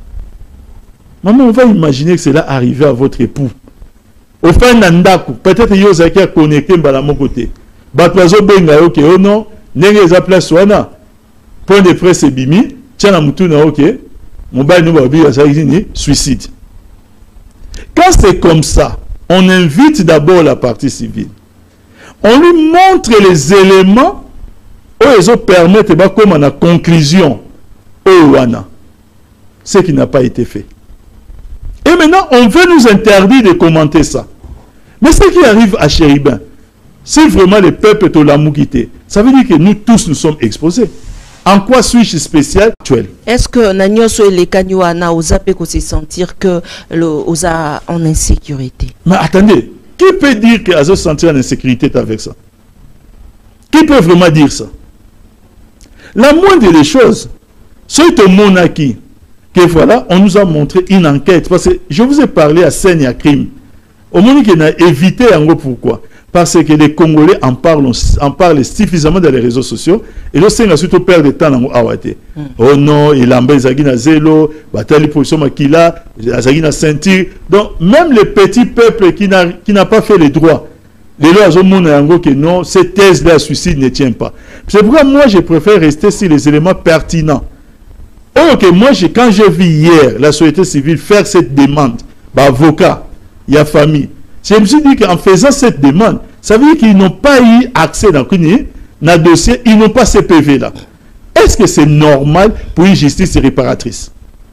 B: Maman, on va imaginer que cela arrivait à votre époux. Au fin d'Andaku, peut-être qu'il y a qui a connecté à mon côté. Batwazo benga ok, oh non, n'est-ce pas place wana. Point de presse bimi, tiens la moutou na ok, mon bail nous va bien ça existe suicide. Quand c'est comme ça, on invite d'abord la partie civile. On lui montre les éléments où ils ont permis de faire comme en conclusion au wana. Ce qui n'a pas été fait. Et maintenant, on veut nous interdire de commenter ça. Mais ce qui arrive à Chéribin, si vraiment le peuple est au Lamoukité, ça veut dire que nous tous nous sommes exposés. En quoi suis-je spécial actuel?
E: Est-ce que Nagnoso et les Kanyouana osa peut se sentir que le osa en insécurité?
B: Mais attendez, qui peut dire qu'il se sentir en insécurité avec ça? Qui peut vraiment dire ça? La moindre des choses, c'est au Monaki que voilà, on nous a montré une enquête. Parce que je vous ai parlé à Seine à crime. Au moment qu'on a évité en gros pourquoi? Parce que les Congolais en parlent, en parlent suffisamment dans les réseaux sociaux. Et là, c'est surtout perdre de temps dans Awate. Oh non, il a un na zélo, bataille position makila, na ceinture. Donc, même le petit peuple qui n'a qui n'a pas fait les droits, les lois ont montré en gros que non, cette thèse-là, suicide ne tient pas. C'est pourquoi moi, je préfère rester sur les éléments pertinents. Oh, ok, moi, quand j'ai vu hier la société civile faire cette demande, bah, avocat, il y a famille. Je me suis dit qu'en faisant cette demande, ça veut dire qu'ils n'ont pas eu accès dans le dossier, ils n'ont pas ces P V là. Est-ce que c'est normal pour une justice réparatrice?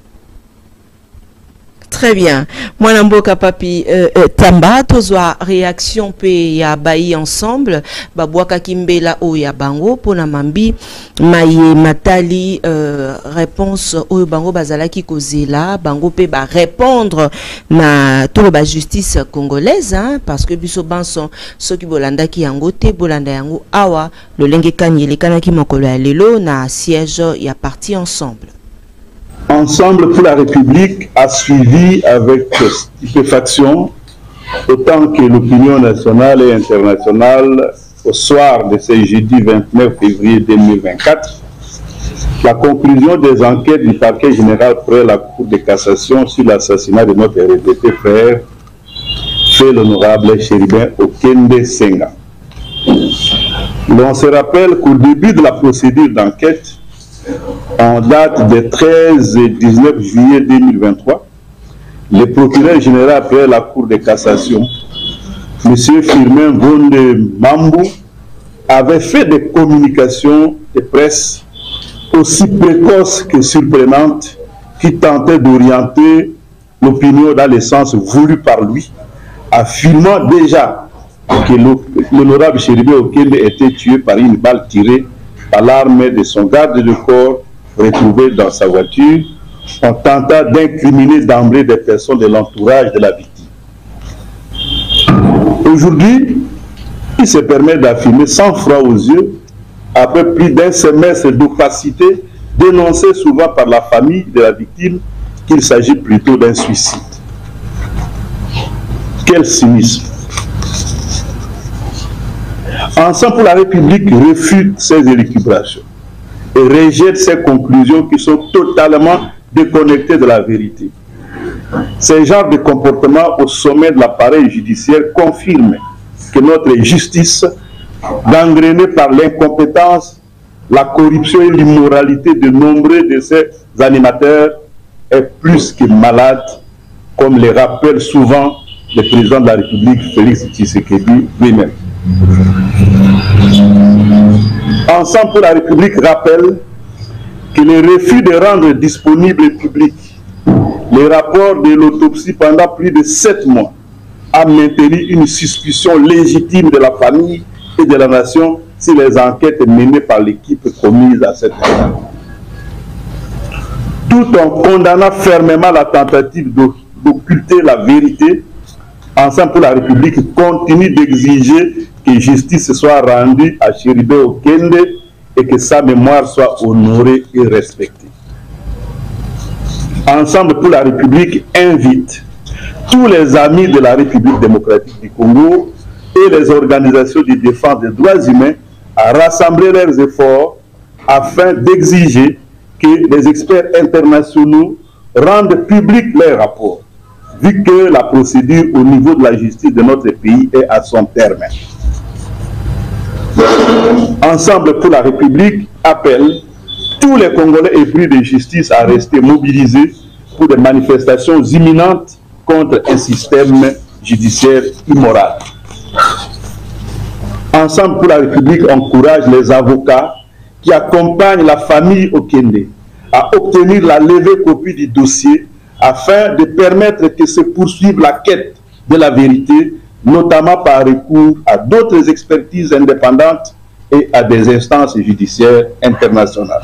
E: Très bien. Moi, Namboka Papi euh, euh, Tamba, tozwa réaction pe ya bayi ensemble. Babouaka Kimbela o ya bango pona mambi maye matali euh, réponse o bango bazalaki kozela bango pe ba répondre na tout ba justice congolaise hein, parce que biso banson soki bolanda ki yango te bolanda yango awa le lenge kanyele kanaki mokolo ya lelo na siège ya parti ensemble.
F: Ensemble pour la République a suivi avec stupéfaction autant que l'opinion nationale et internationale au soir de ce jeudi vingt-neuf février deux mille vingt-quatre la conclusion des enquêtes du parquet général près la Cour de cassation sur l'assassinat de notre R D P frère fait l'honorable Chéribin Okende Senga. L'on se rappelle qu'au début de la procédure d'enquête, en date du treize et dix-neuf juillet deux mille vingt-trois, le procureur général après la Cour de cassation, M. Firmin Vonde Mambou, avait fait des communications de presse aussi précoces que surprenantes qui tentaient d'orienter l'opinion dans le sens voulu par lui, affirmant déjà que l'honorable Chéribin Okende était tué par une balle tirée par l'arme de son garde de corps retrouvé dans sa voiture en tentant d'incriminer d'emblée des personnes de l'entourage de la victime. Aujourd'hui, il se permet d'affirmer sans froid aux yeux, après plus d'un semestre d'opacité dénoncé souvent par la famille de la victime, qu'il s'agit plutôt d'un suicide. Quel cynisme! Ensemble pour la République réfute ces élucubrations et rejette ces conclusions qui sont totalement déconnectées de la vérité. Ces genres de comportements au sommet de l'appareil judiciaire confirment que notre justice, gangrénée par l'incompétence, la corruption et l'immoralité de nombreux de ses animateurs, est plus que malade, comme le rappelle souvent le président de la République, Félix Tshisekedi lui-même. Ensemble pour la République rappelle que le refus de rendre disponible et public les rapports de l'autopsie pendant plus de sept mois a maintenu une suspicion légitime de la famille et de la nation sur les enquêtes menées par l'équipe commise à cette époque. Tout en condamnant fermement la tentative d'occulter la vérité, Ensemble pour la République continue d'exiger que justice soit rendue à Chéribin Okende et que sa mémoire soit honorée et respectée. Ensemble pour la République invite tous les amis de la République démocratique du Congo et les organisations de défense des droits humains à rassembler leurs efforts afin d'exiger que les experts internationaux rendent publics leurs rapports, vu que la procédure au niveau de la justice de notre pays est à son terme. Ensemble pour la République appelle tous les Congolais épris de justice à rester mobilisés pour des manifestations imminentes contre un système judiciaire immoral. Ensemble pour la République encourage les avocats qui accompagnent la famille Okende à obtenir la levée copie du dossier afin de permettre que se poursuive la quête de la vérité, notamment par recours à d'autres expertises indépendantes et à des instances judiciaires internationales.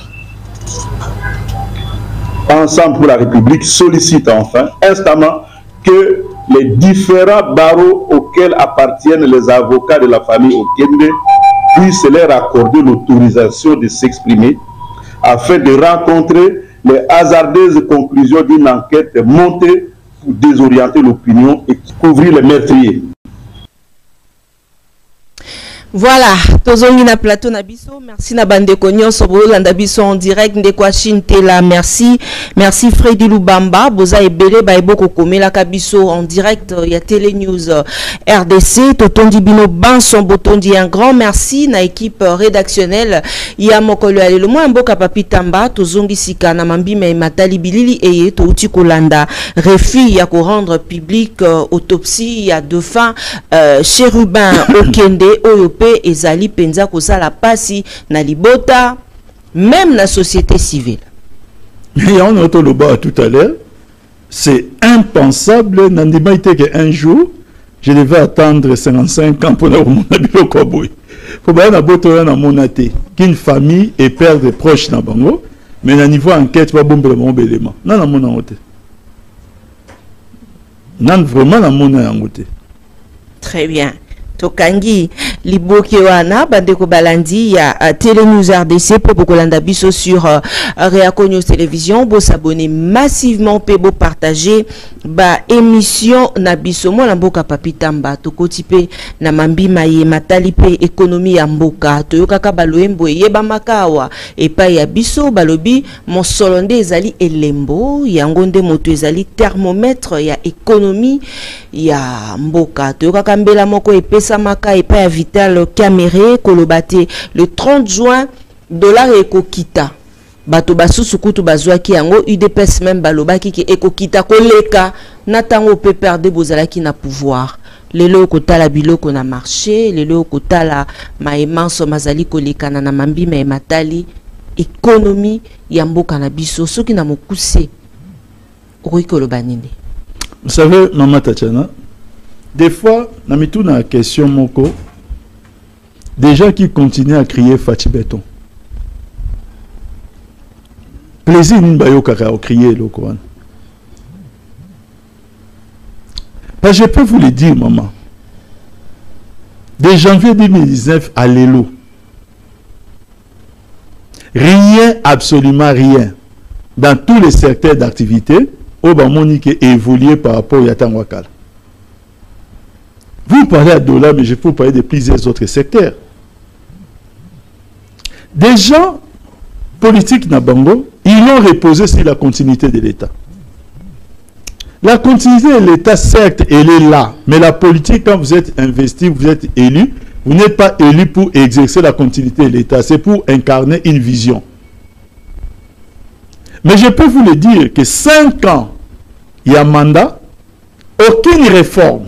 F: Ensemble pour la République sollicite enfin instamment que les différents barreaux auxquels appartiennent les avocats de la famille Okende puissent leur accorder l'autorisation de s'exprimer afin de rencontrer les hasardeuses conclusions d'une enquête montée pour désorienter l'opinion et couvrir les meurtriers.
E: Voilà, tozongi na plateau na biso, merci na bande konyo sobolo landa biso en direct de kwa Chintela, merci, merci Freddy Lubamba, boza ebele ba eboko komela kabiso en direct ya Télé News R D C, totondi bino banson botondi un grand merci na équipe rédactionnelle ya mokolo ya lelo mwa mboka papi tamba tozongi sika na mambima matali bilili eye to uti kolanda refi ya ko rendre public euh, autopsie ya dauphin euh, Chérubin Okende Oyope ezali penza kozala pasi na libota même na société civile.
B: Mais on a le bas tout à l'heure, c'est impensable n'andimait que un jour je devais attendre cinquante-cinq ans pour avoir mon habilo koboy. Faut bien na boto na monaté qu'une famille et père de proches na bango mais na niveau enquête pas bombe le bon élément. Non na mona ngote. Non vraiment na mona ngote.
E: Très bien. Tokangi liboki wana bandeko balandi ya uh, Télé News R D C pour bokolanda biso sur uh, Réaco News Télévision, bo s'abonner massivement pe bo partager ba émission na biso mo na mboka papi tamba tokoti pe na mambi maye matali pe économie ya mboka toyokaka baloembo yeba makawa epa ya biso balobi mosolo nde ezali elembo yango nde moto ezali thermomètre ya économie ya mboka toyokaka mbela moko epe Samaka et pas Vital Caméré Kolobate le trente juin dollar ekokita bato basusu kutu bazwaki yango U D P S même balobaki ki ekokita koleka natango pe perdre bozalaki na pouvoir lelo kotala biloko na marché lelo kotala maemanso mazali koleka na mambi me matali économie ya mboka na biso soki na mokuse okolobaninde.
B: Vous savez Maman Tatiana, des fois, na mitou na question moko, des gens qui continuent à crier Fati Béton. Plaisir n'imbayo kaka au crier le Coran. Parce que je peux vous le dire, maman. De janvier deux mille dix-neuf à l'élo, rien, absolument rien, dans tous les secteurs d'activité, Obamoni qui évolué par rapport à Yatan Wakala. Vous parlez à dollar, mais je peux vous parler de plusieurs autres secteurs. Des gens politiques Nabango, ils l'ont reposé sur la continuité de l'État. La continuité de l'État, certes, elle est là. Mais la politique, quand vous êtes investi, vous êtes élu, vous n'êtes pas élu pour exercer la continuité de l'État. C'est pour incarner une vision. Mais je peux vous le dire que cinq ans, il y a un mandat, aucune réforme.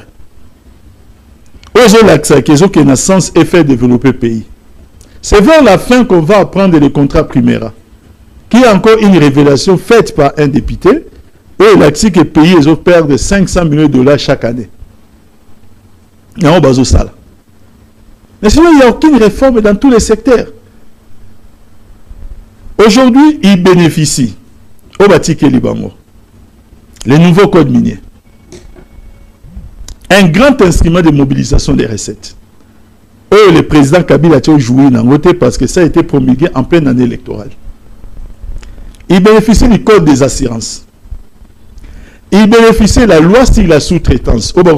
B: Qui n'a sens et fait développer le pays. C'est vers la fin qu'on va apprendre les contrats primaires, qui est encore une révélation faite par un député, et il a dit que le pays perd de cinq cents millions de dollars chaque année. Mais sinon, il n'y a aucune réforme dans tous les secteurs. Aujourd'hui, ils bénéficient au Batike Libango, les nouveaux codes miniers. Un grand instrument de mobilisation des recettes. Et le président Kabila a joué dans voté parce que ça a été promulgué en pleine année électorale. Il bénéficie du code des assurances. Il bénéficie de la loi sur la sous-traitance. Ils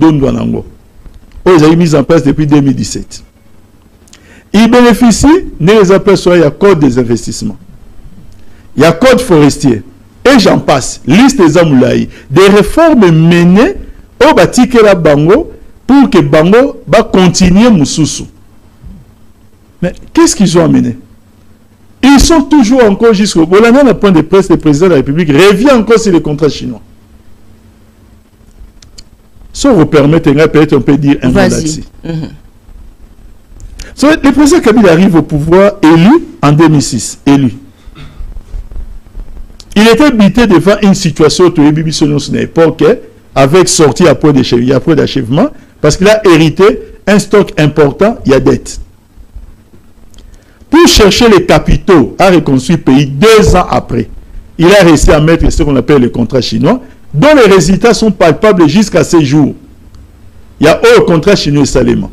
B: ont mis en place depuis deux mille dix-sept. Il bénéficie du code des investissements. Il y a code forestier. Et j'en passe. Liste des amoulaïs. Des réformes menées au Batike la Bango pour que Bango va continuer Moussoussou. Mais qu'est-ce qu'ils ont amené? Ils sont toujours encore jusqu'au bout. Là, le point de presse, le président de la République revient encore sur les contrats chinois. Si vous permettez, peut-être on peut dire un mot là-dessus. Mm-hmm. So, le président Kabila arrive au pouvoir élu en deux mille six. Élu. Il était buté devant une situation où il y a une époque avec sortie après d'achèvement parce qu'il a hérité un stock important, il y a dette. Pour chercher les capitaux à reconstruire le pays deux ans après, il a réussi à mettre ce qu'on appelle le contrat chinois, dont les résultats sont palpables jusqu'à ces jours. Il y a un contrat chinois seulement.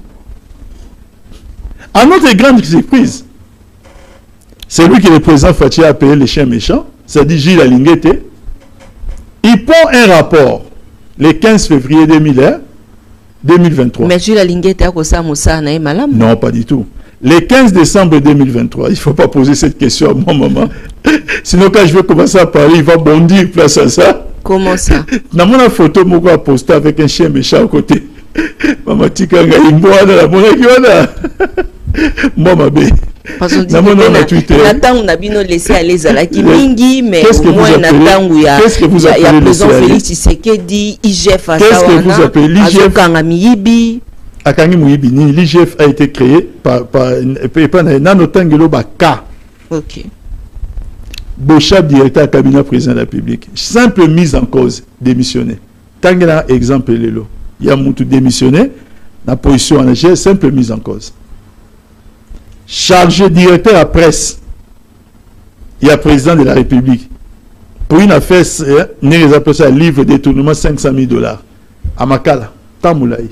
B: À notre grande surprise, c'est lui qui est le président Fachi a appelé les chiens méchants, c'est-à-dire Gilles Alinguete. Il prend un rapport le quinze février deux mille vingt-trois.
E: Mais Gilles Alinguete a quoi ça, Moussa, malam?
B: Non, pas du tout. Le quinze décembre deux mille vingt-trois, il ne faut pas poser cette question à mon maman. Sinon, quand je vais commencer à parler, il va bondir place à ça.
E: Comment ça?
B: Dans mon photo, je vais poster avec un chien méchant à côté. Maman, tu as la monnaie qui moi, ma belle.
E: Parce qu'on dit que Nathan, on a bien laissé aller à la Kimingi, mais au moins Nathan, il y a le président Félix Tshisekedi, I G F,
B: qu'est-ce que vous appelez l'I G F? Akangi Mouyibi, l'I G F a été créé par Nanotangelo Baka.
E: Ok.
B: Bochab, directeur cabinet président de la République. Simple mise en cause, démissionné. Tangela, exemple, Lelo. Il y a Moutou démissionné, la position en Niger, simple mise en cause. Chargé directeur à presse, il y a président de la République. Pour une affaire, nous appelons ça livre détournement cinq cent mille dollars. À Makala, Tamoulaï.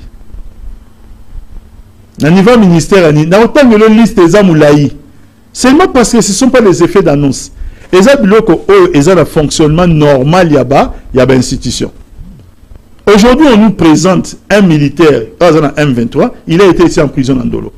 B: Au niveau ministère, il y a autant de liste des Amoulaï. Seulement parce que ce ne sont pas les effets d'annonce. Et ça, c'est un fonctionnement normal, il y a il y a une institution. Aujourd'hui, on nous présente un militaire, par exemple M vingt-trois, il a été ici en prison en Dolo.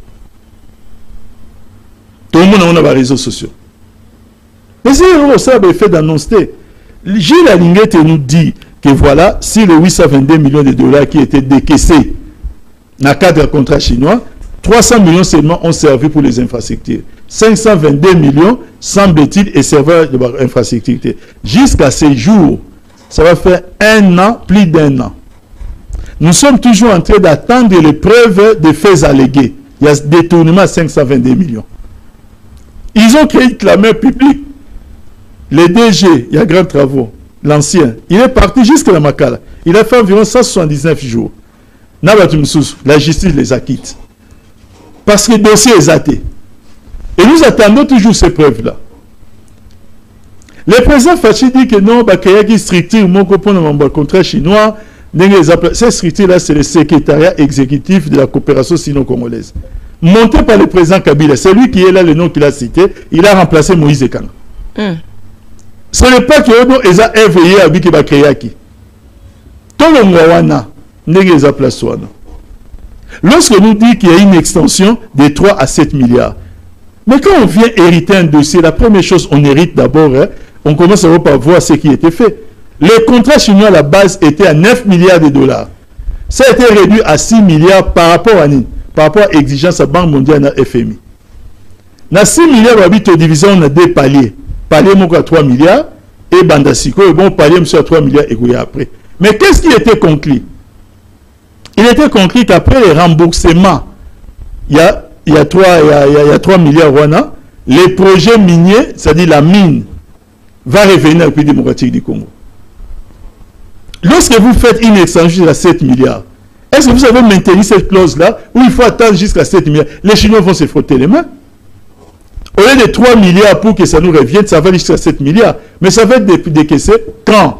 B: Tout le monde a des réseaux sociaux. Mais si on a fait d'annoncer, Gilles Alinguete nous dit que voilà, si les huit cent vingt-deux millions de dollars qui étaient décaissés dans le cadre du contrat chinois, trois cents millions seulement ont servi pour les infrastructures. cinq cent vingt-deux millions, semble-t-il, et serveur de l'infrastructure. Jusqu'à ces jours, ça va faire un an, plus d'un an. Nous sommes toujours en train d'attendre les preuves des faits allégués. Il y a ce détournement à cinq cent vingt-deux millions. Ils ont créé une clameur publique. Le D G, il y a grands travaux, l'ancien, il est parti jusqu'à la Makala. Il a fait environ cent soixante-dix-neuf jours. La justice les acquitte. Parce que le dossier est athée. Et nous attendons toujours ces preuves-là. Le président Fachi dit que non, il y a une structure, mon contrat chinois, cette structure-là, c'est le secrétariat exécutif de la coopération sino-congolaise. Monté par le président Kabila, c'est lui qui est là, le nom qu'il a cité, il a remplacé Moïse Ekanga. Mm. Ce n'est pas que ils ont éveillé à Biki Bakayaki. Tout le monde n'est pas place. Lorsque nous dit qu'il y a une extension de trois à sept milliards, mais quand on vient hériter un dossier, la première chose, on hérite d'abord, hein, on commence à voir ce qui était fait. Le contrat chinois à la base était à neuf milliards de dollars. Ça a été réduit à six milliards par rapport à par rapport à l'exigence de la Banque mondiale et F M I. Dans six milliards, on a divisé, on a deux paliers. Palier à trois milliards et Bandasiko, et bon, palier à trois milliards et après. Mais qu'est-ce qui était conclu? Il était conclu qu'après les remboursements, il y a, il y a, trois, il y a, il y a trois milliards Rwanda, les projets miniers, c'est-à-dire la mine, va revenir au pays démocratique du Congo. Lorsque vous faites une extension à sept milliards, est-ce que vous avez maintenu cette clause-là où il faut attendre jusqu'à sept milliards? Les Chinois vont se frotter les mains. Au lieu de trois milliards pour que ça nous revienne, ça va jusqu'à sept milliards. Mais ça va être décaissé quand?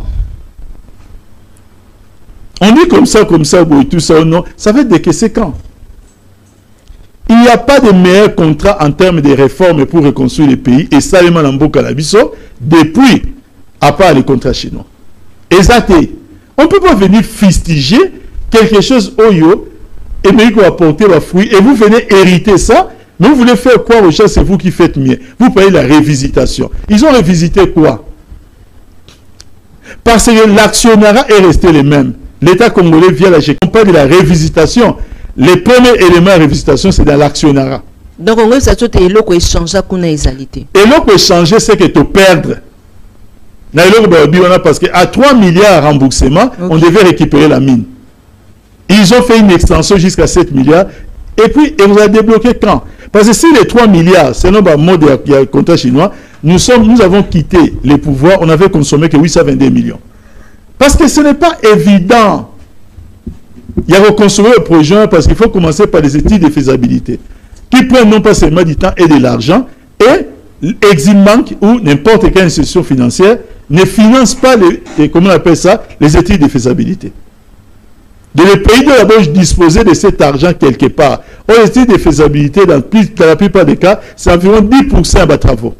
B: On dit comme ça, comme ça, ou tout ça, ou non. Ça va être décaissé quand? Il n'y a pas de meilleur contrat en termes de réformes pour reconstruire le pays, et ça, les Manamboka Labiso, depuis, à part les contrats chinois. Exactement. On ne peut pas venir fustiger quelque chose au yo, et bien qu'on va porter la fruit, et vous venez hériter ça, mais vous voulez faire quoi aux gens? C'est vous qui faites mieux. Vous payez la révisitation. Ils ont révisité quoi? Parce que l'actionnariat est resté le même. L'État congolais via la G E C. On parle de la révisitation. Les premiers éléments de révisitation, c'est dans l'actionnariat.
E: Donc, on ça tout est là qu'on échange qu'on a égalité.
B: Et là qu'on échanger, c'est que tu perdre. Parce qu'à trois milliards remboursement, okay, on devait récupérer la mine. Ils ont fait une extension jusqu'à sept milliards. Et puis, et vous avez débloqué quand? Parce que si les trois milliards, c'est le mot du contrat chinois, nous, sommes, nous avons quitté les pouvoirs, on avait consommé que huit cent vingt-deux millions. Parce que ce n'est pas évident. Il y a reconstruire le projet parce qu'il faut commencer par des études de faisabilité qui prennent non pas seulement du temps et de l'argent, et Exim Bank ou n'importe quelle institution financière ne finance pas les, les, comment on appelle ça, les études de faisabilité. De les pays de la bouche disposer de cet argent quelque part. Les études de faisabilité, dans, plus, dans la plupart des cas, c'est environ dix pour cent de travaux.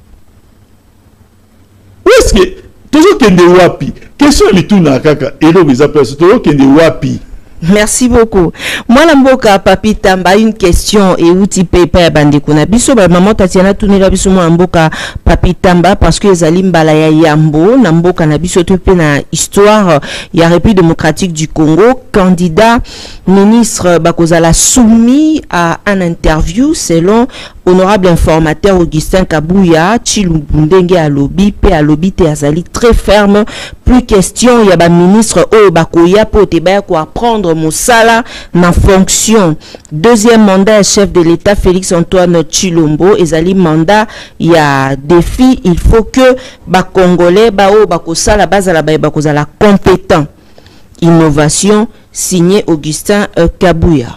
B: Où est-ce que toujours qu'il y a des wapi? Question est tout na kaka et donc ils appellent toujours qu'il y a des wapi.
E: Merci beaucoup. Moi, Lamboka, Papi Tamba, une question et où tu peux pas bandikuna. Biso, ba maman Tatiana tourné la biso moi Lamboka, Papi Tamba, parce que Zalim Balaya Yambo, Lamboka na biso te pe na histoire, il y a République démocratique du Congo, candidat ministre Bakozala soumis à un interview selon honorable informateur Augustin Kabouya, Chilumbundenge Alobi, P Alobi te Azali très ferme, plus question, il y a ba ministre O Bakoya pour te baya quoi prendre Moussala na fonction. Deuxième mandat, chef de l'État Félix Antoine Chilombo, Ezali mandat, il y a défi, il faut que ba Congolais, ba O Bakosala, bazala ba Bakozala compétent. Innovation, signé Augustin euh, Kabouya.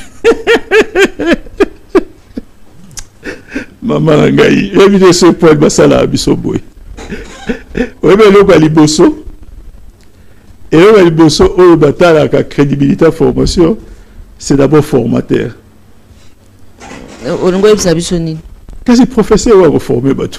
B: Maman Ngai, évitez ce point de basala abisoboy. Oui, mais le Baliboso, et le Baliboso, au bataille la crédibilité formation, c'est d'abord formateur.
E: On va s'abisonner.
B: Qu'est-ce que le professeur va reformer bateau?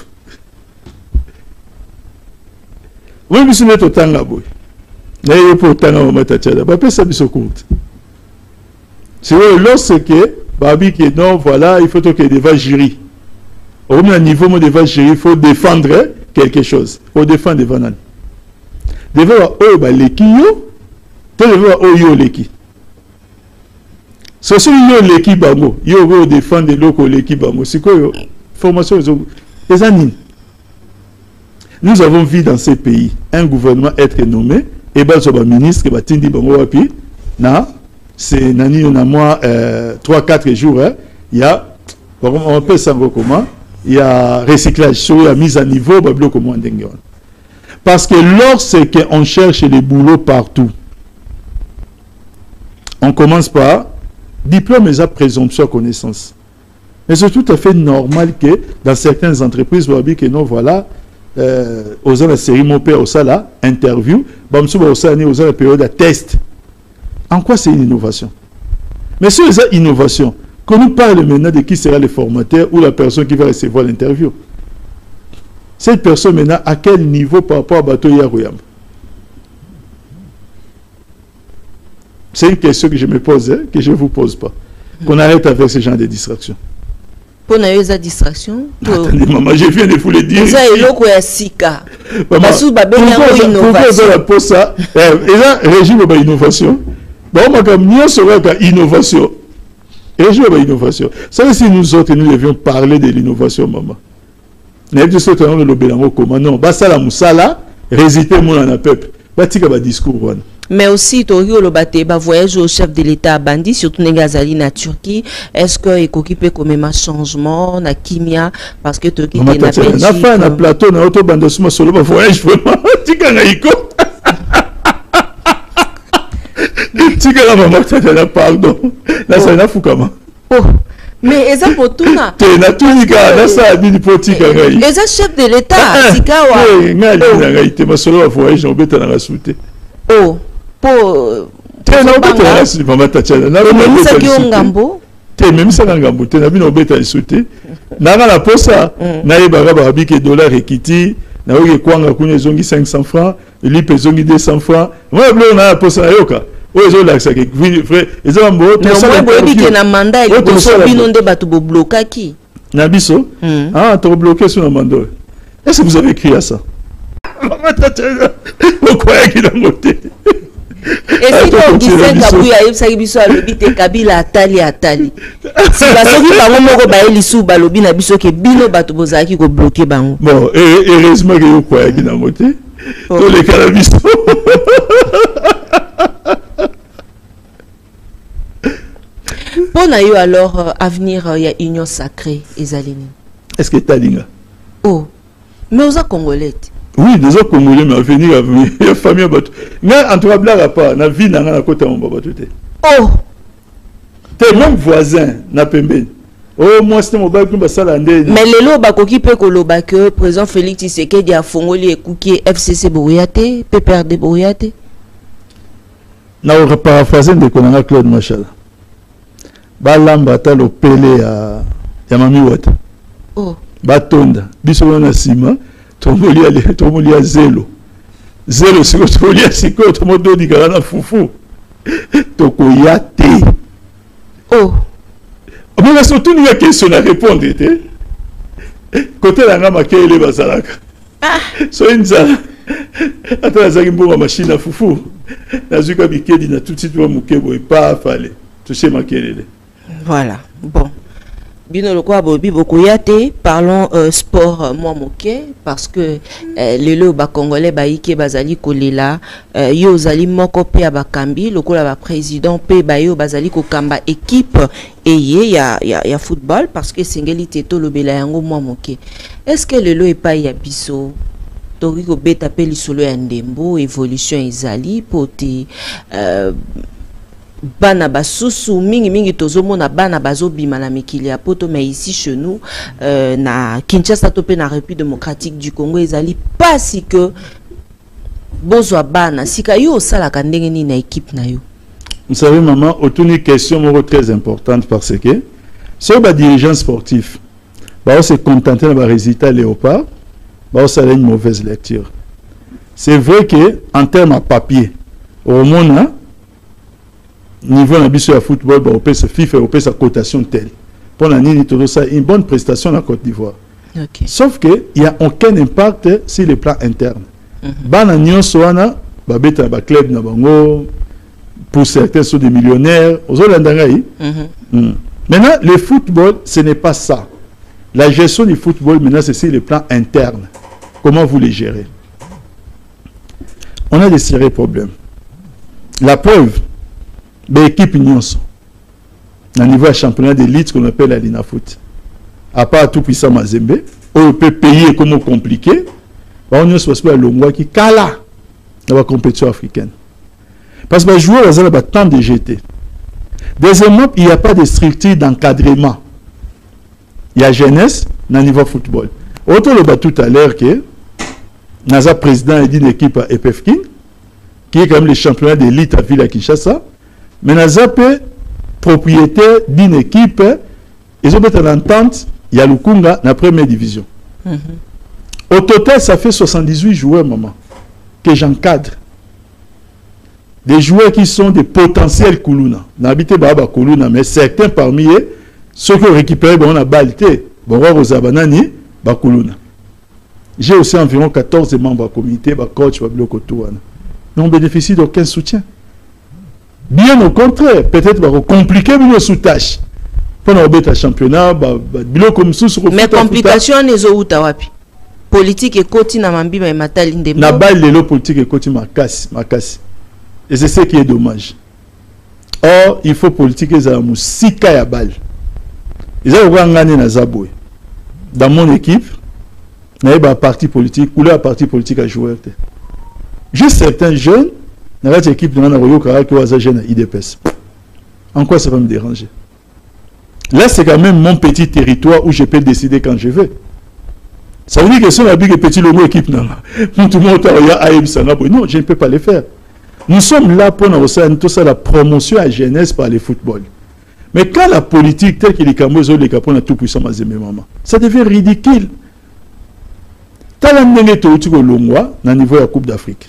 B: Oui, mais c'est notre temps là-bas. N'ayez pas autant à Matachada. Papa, ça me compte. C'est lorsque, Babi, qui est non, voilà, il faut que les devant jury. Au même niveau, mon devant jury, il faut défendre quelque chose. Il faut défendre devant nous. Devant oh, bah, les qui yo, tu devant oh, yo, les qui. C'est celui yo, les qui, bango. Yo, go défendre les locaux, les qui, bango. C'est quoi, yo? Formation, les années. Nous avons vu dans ces pays un gouvernement être nommé. Et bien, le ministre, bah, Tindi Bango Wapi, na, c'est nani, on a moins trois quatre jours, hein, il y a, on peut savoir comment, il y a recyclage, sur la mise à niveau, bah, comment on parce que lorsqu'on cherche les boulots partout, on commence par diplôme et présomption de connaissance. Mais c'est tout à fait normal que dans certaines entreprises, on dit que non, voilà, Euh, aux la série mon père au sala interview bamsuba au sala ni aux la période de test. En quoi c'est une innovation? Mais sur les innovations, qu'on nous parle maintenant de qui sera le formateur ou la personne qui va recevoir l'interview. Cette personne maintenant à quel niveau par rapport à Bato Yarouyam? C'est une question que je me pose, hein, que je ne vous pose pas. Qu'on arrête avec ce genre de distractions.
E: Pour na yoza distraction.
B: Attendez, maman, je viens de vous le dire.
E: Ça est loko ya sika.
B: Maman, pourquoi vous avez posé ça? Et là, régime de innovation. Bon, ma camion sera innovation. Régime de innovation. Ça, si nous autres, nous devions parler de l'innovation, maman. Nous devons dire que nous devons comment non. Basa la moussala, résister mon an peuple. Batika ba discours.
E: Mais aussi, Tori Olobate, bah, voyage au chef de l'État à Bandi, surtout Negazali na Turquie. Est-ce qu'il peut quand même un changement, na Kimia, parce que Turquie est na Belgique.
B: Na fin, na plateau, na auto bandosuma solo, bah, voyage vraiment. Tika na iko. Tika la maman, t'as pardon. Là, ça n'a fukama.
E: Oh. Mais eza potuna.
B: Te na tunika na sa bini potika ngai.
E: Eza chef de l'État, sikawa.
B: Eh, ngai na ngai te masolo voyage na obeta na rasute.
E: Oh. Po
B: te na obeta na rasute mama Tatiana. Na
E: obeta ki ngambo.
B: Te même ça na ngambo te na bino obeta rasute. Na na posa na yeba ba biki dollar ekiti na oke kwanga kunya zongi cinq cents francs, lipe zongi deux cents francs. Moi blo na posa na yoka. Oui, je l'ai dit, frère. Ils ont beau.
E: Mais moi, je dis que le mandat, il est bloqué. Bato bloqué qui?
B: Nabiso. Ah, tu as bloqué sur le mandat. Est-ce que vous avez écrit à ça? Pourquoi il a monté?
E: Et si tu dis que Kabouya a eu sa biso à l'obit et Kabila a tali à tali. Si la soki bango moko ba eli sou ba lobi na biso ke bino bato bozaki ko bloquer bango.
B: Bon, et heureusement que quoi il a monté. Tous les cannabis.
E: Pour nous alors, euh, avenir, il euh, y a union sacrée, Ezalini.
B: Est-ce que Talinga?
E: Oh, Mais aux Congolais.
B: Oui, des autres Congolais, mais à venir, à venir, il y a famille à battre. Mais en tout cas, blague pas, na vie, na na côté on va battre.
E: Oh!
B: Tes même voisins, na pembe. Oh, moi, c'est mon bac, mais ça l'année.
E: Mais les lots, qui peut que que président Félix Tshisekedi a Fongoli et Kouki F C C Bouriate, P P R D Bouriate.
B: Na on paraphrase de Konanga Claude Machala. Ba lamba ta lo pele ya ya mami wata.
E: Oh.
B: Ba tonda. Biso na sima, tomoli ale, tomoli ya zelo. Zelo siko tomoli ya siko tomodo di kana fufu. Tokoyate.
E: Oh.
B: Mais surtout, il y a une question à répondre. Côté de la makele bazalaka. So inza. Attends, la zagimbo machine à foufou. La zuka bikedi na tout de suite mukebo et pas fallait. Toucher makele.
E: Voilà. Bon. Bino lokwa bobi bokoyate, parlons euh, sport moi moké parce que euh, lelo ba congolais ba ike bazali kolela euh, yo zali moko pe ba kambi lokola ba président pe ba yo bazali ko kamba équipe eye ya ya ya football parce que singeli teto lobela yango moi moké. Est-ce que lelo e pa ya biso tori ko beta pe lisolo ya ndembo évolution ezali pote euh, bana basusu mingi mingi tozomona bana bazobima na mikili ya poto mais ici chez nous euh, na Kinshasa to pe na République démocratique du Congo ezali pas si que bozwa bana sika yo sala ka ndenge ni na équipe na yo.
B: Vous savez maman, autour d'une question très importante parce que sur les dirigeants sportifs bah on se contenter de ba résultat léopard bah ça a une mauvaise lecture. C'est vrai que en termes à papier au monde niveau na biso ya football ba opé ce FIFA opé sa cotation telle pour la nini tout ça une bonne prestation en Côte d'Ivoire.
E: Okay.
B: Sauf que il y a aucun impact sur le plan interne. Mm -hmm. Bana nyonso wana ba beta ba club na bango pour certains sont des millionnaires aux Hollandais. Mm -hmm. mm. Maintenant le football ce n'est pas ça. La gestion du football maintenant c'est sur le plan interne. Comment vous les gérez? On a des sérieux problèmes. La preuve l'équipe Nyonso, à niveau championnat d'élite qu'on appelle la Lina Foot, à part tout puissant Mazembe, on peut payer comme compliqué, on y a un Longwa qui cala dans la compétition africaine. Parce que les joueurs ont pas tant de G T. Deuxièmement, il n'y a pas de structure d'encadrement. Il y a jeunesse dans le niveau football. Autant le bat tout à l'heure que Naza président d'une équipe à E P F King, qui est quand même le championnat d'élite à Ville à Kinshasa. Mais Nazape, propriétaire d'une équipe, ils ont été en entente, il y a Lukunga dans la première division. Mm-hmm. Au total, ça fait soixante-dix-huit joueurs, maman, que j'encadre. Des joueurs qui sont des potentiels Koulouna. N'habitez pas à Koulouna, mais certains parmi eux, ceux qui ont récupéré, on a balté, bon, Rosabanani, Koulouna. J'ai aussi environ quatorze membres de la communauté, coach, Babilokotouana. Mais on bénéficie d'aucun soutien. Bien au contraire, peut-être va compliquer nos sous-tâches. Pour un championnat,
E: mais complication n'est pas wapi. Politique et côté na mambi ma matali ndembo.
B: Na balle le politique et côté makasi, makasi. Et c'est ce qui est dommage. Or, il faut politique et za musika ya balle. Ils ont gagné na zaboué. Dans mon équipe, na un parti politique, couleur parti politique à jouer. Juste certains jeunes dans cette équipe, nous avons un I D P S. En quoi ça va me déranger? Là, c'est quand même mon petit territoire où je peux décider quand je veux. Ça veut dire que si on a une petite logo équipe, non, tout le monde a non, je ne peux pas le faire. Nous sommes là pour nous tout ça, la promotion à jeunesse par le football. Mais quand la politique, telle qu'il est comme les Capons, tout puissant, ça devient ridicule. T'as l'amené tout au Longwa, au niveau de la Coupe d'Afrique.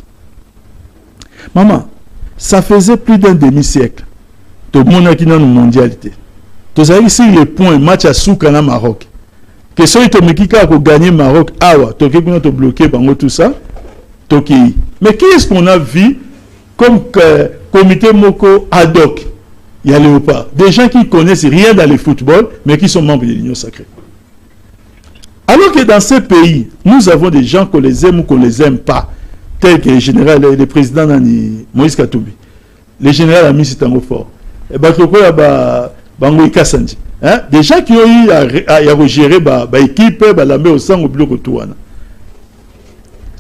B: Maman, ça faisait plus d'un demi-siècle. Tout le monde qui dans la mondialité. Tu as ici les points, match à Soukana Maroc. Que ce soit qui a gagné Maroc, awa, tu as bloqué tout ça. Mais qu'est-ce qu'on a vu comme euh, comité Moko ad hoc? Il y a Léopard. Des gens qui connaissent rien dans le football, mais qui sont membres de l'Union sacrée. Alors que dans ces pays, nous avons des gens qu'on les aime ou qu'on les aime pas. Tel que le général, le président Nani, Moïse Katoubi, le général Ami Sitango Fort, et Bangoï Kassandi. Des gens qui ont eu à, à, à gérer l'équipe, l'amé au sang au bloc au Touana.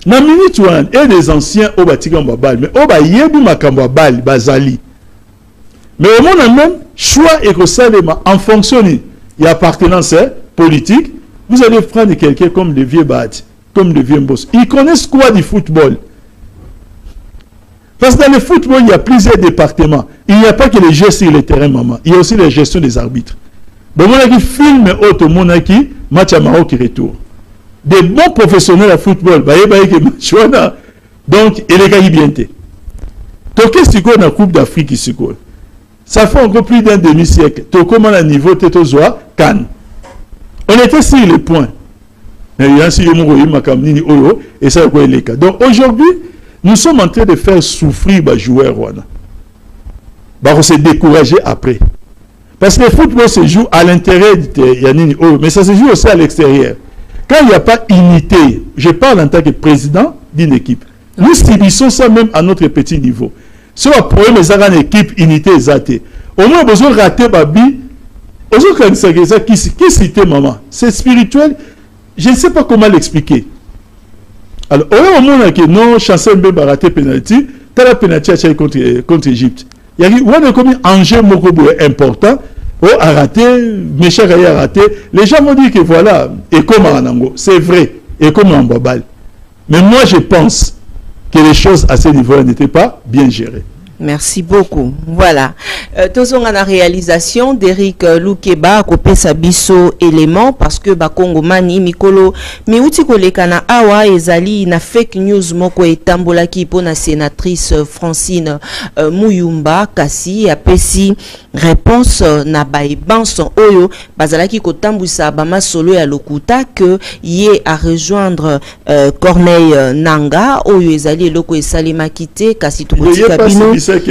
B: Na minute wana et des anciens au batika mbabali mais au ba yebi makambo bali bazali. Mais au monde même choix et en fonction de appartenance politique, vous allez prendre quelqu'un comme le vieux Bad, comme le vieux Boss. Ils connaissent quoi du football? Parce que dans le football, il y a plusieurs départements. Il n'y a pas que les gestes sur le terrain, maman. Il y a aussi la gestion des arbitres. Donc, on a qui filme auto monaki match à Maroc qui retourne. Des bons professionnels à football, donc, il est gagné bien. Donc, qu'est-ce qu'on a dans la Coupe d'Afrique qui se colle? Ça fait encore plus d'un demi-siècle. Donc, comment le niveau était au Zoa, Cannes. On était sur les points. Mais il y a un et ça, c'est le cas. Donc, aujourd'hui, nous sommes en train de faire souffrir les joueurs. On s'est découragé après. Parce que le football se joue à l'intérieur, mais ça se joue aussi à l'extérieur. Quand il n'y a pas unité, je parle en tant que président d'une équipe. Nous subissons ça même à notre petit niveau. Si on a problème avec une équipe, unité exatée. Au moins, besoin de rater Babi. Qui c'était maman? C'est spirituel. Je ne sais pas comment l'expliquer. Alors, au moment où non, Chancel Mbemba a raté penalty, tu as la penalty contre, contre Égypte. Il y a un enjeu important. Oh, a raté, Méchak a raté. Les gens vont dire que voilà, et comme en c'est vrai, et comme en Babal. Mais moi, je pense que les choses à ce niveau n'étaient pas bien gérées.
E: Merci beaucoup. Voilà. Euh, tous on a la réalisation d'Eric euh, Loukeba Kopé Sabiso élément parce que Bakongo Mani Mikolo Miuti Kolekana Awa Ezali na fake news moko etambola ki pona sénatrice euh, Francine euh, Muyumba Kasi apesi réponse euh, na baibanson oyo bazalaki kotambusa bama solo ya lokuta que yé à rejoindre euh, Corneille euh, Nanga oyo ezali loko esalima kité kasi tukotika bino. Donc,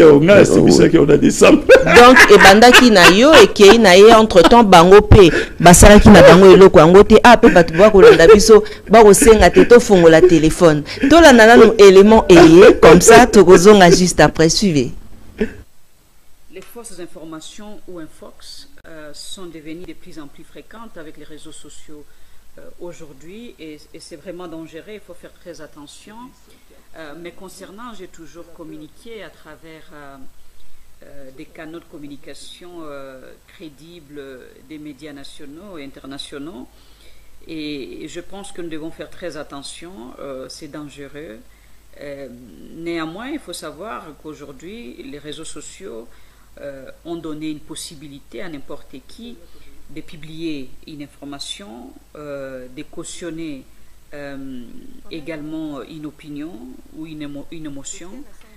E: et bandaki na yo et qui na ye entre temps bango pe basala ki na bango eloko yango te a pe batu ba ko landa biso ba ko senga te to fongo la téléphone to la nana no élément eye comme ça to kozonga juste après. Suivez.
G: Les fausses informations ou infox euh, sont devenues de plus en plus fréquentes avec les réseaux sociaux euh, aujourd'hui et, et c'est vraiment dangereux, il faut faire très attention. Euh, mais concernant, j'ai toujours communiqué à travers euh, euh, des canaux de communication euh, crédibles des médias nationaux et internationaux. Et, et je pense que nous devons faire très attention, euh, c'est dangereux. Euh, néanmoins, il faut savoir qu'aujourd'hui, les réseaux sociaux euh, ont donné une possibilité à n'importe qui de publier une information, euh, de cautionner Euh, également une opinion ou une, émo une émotion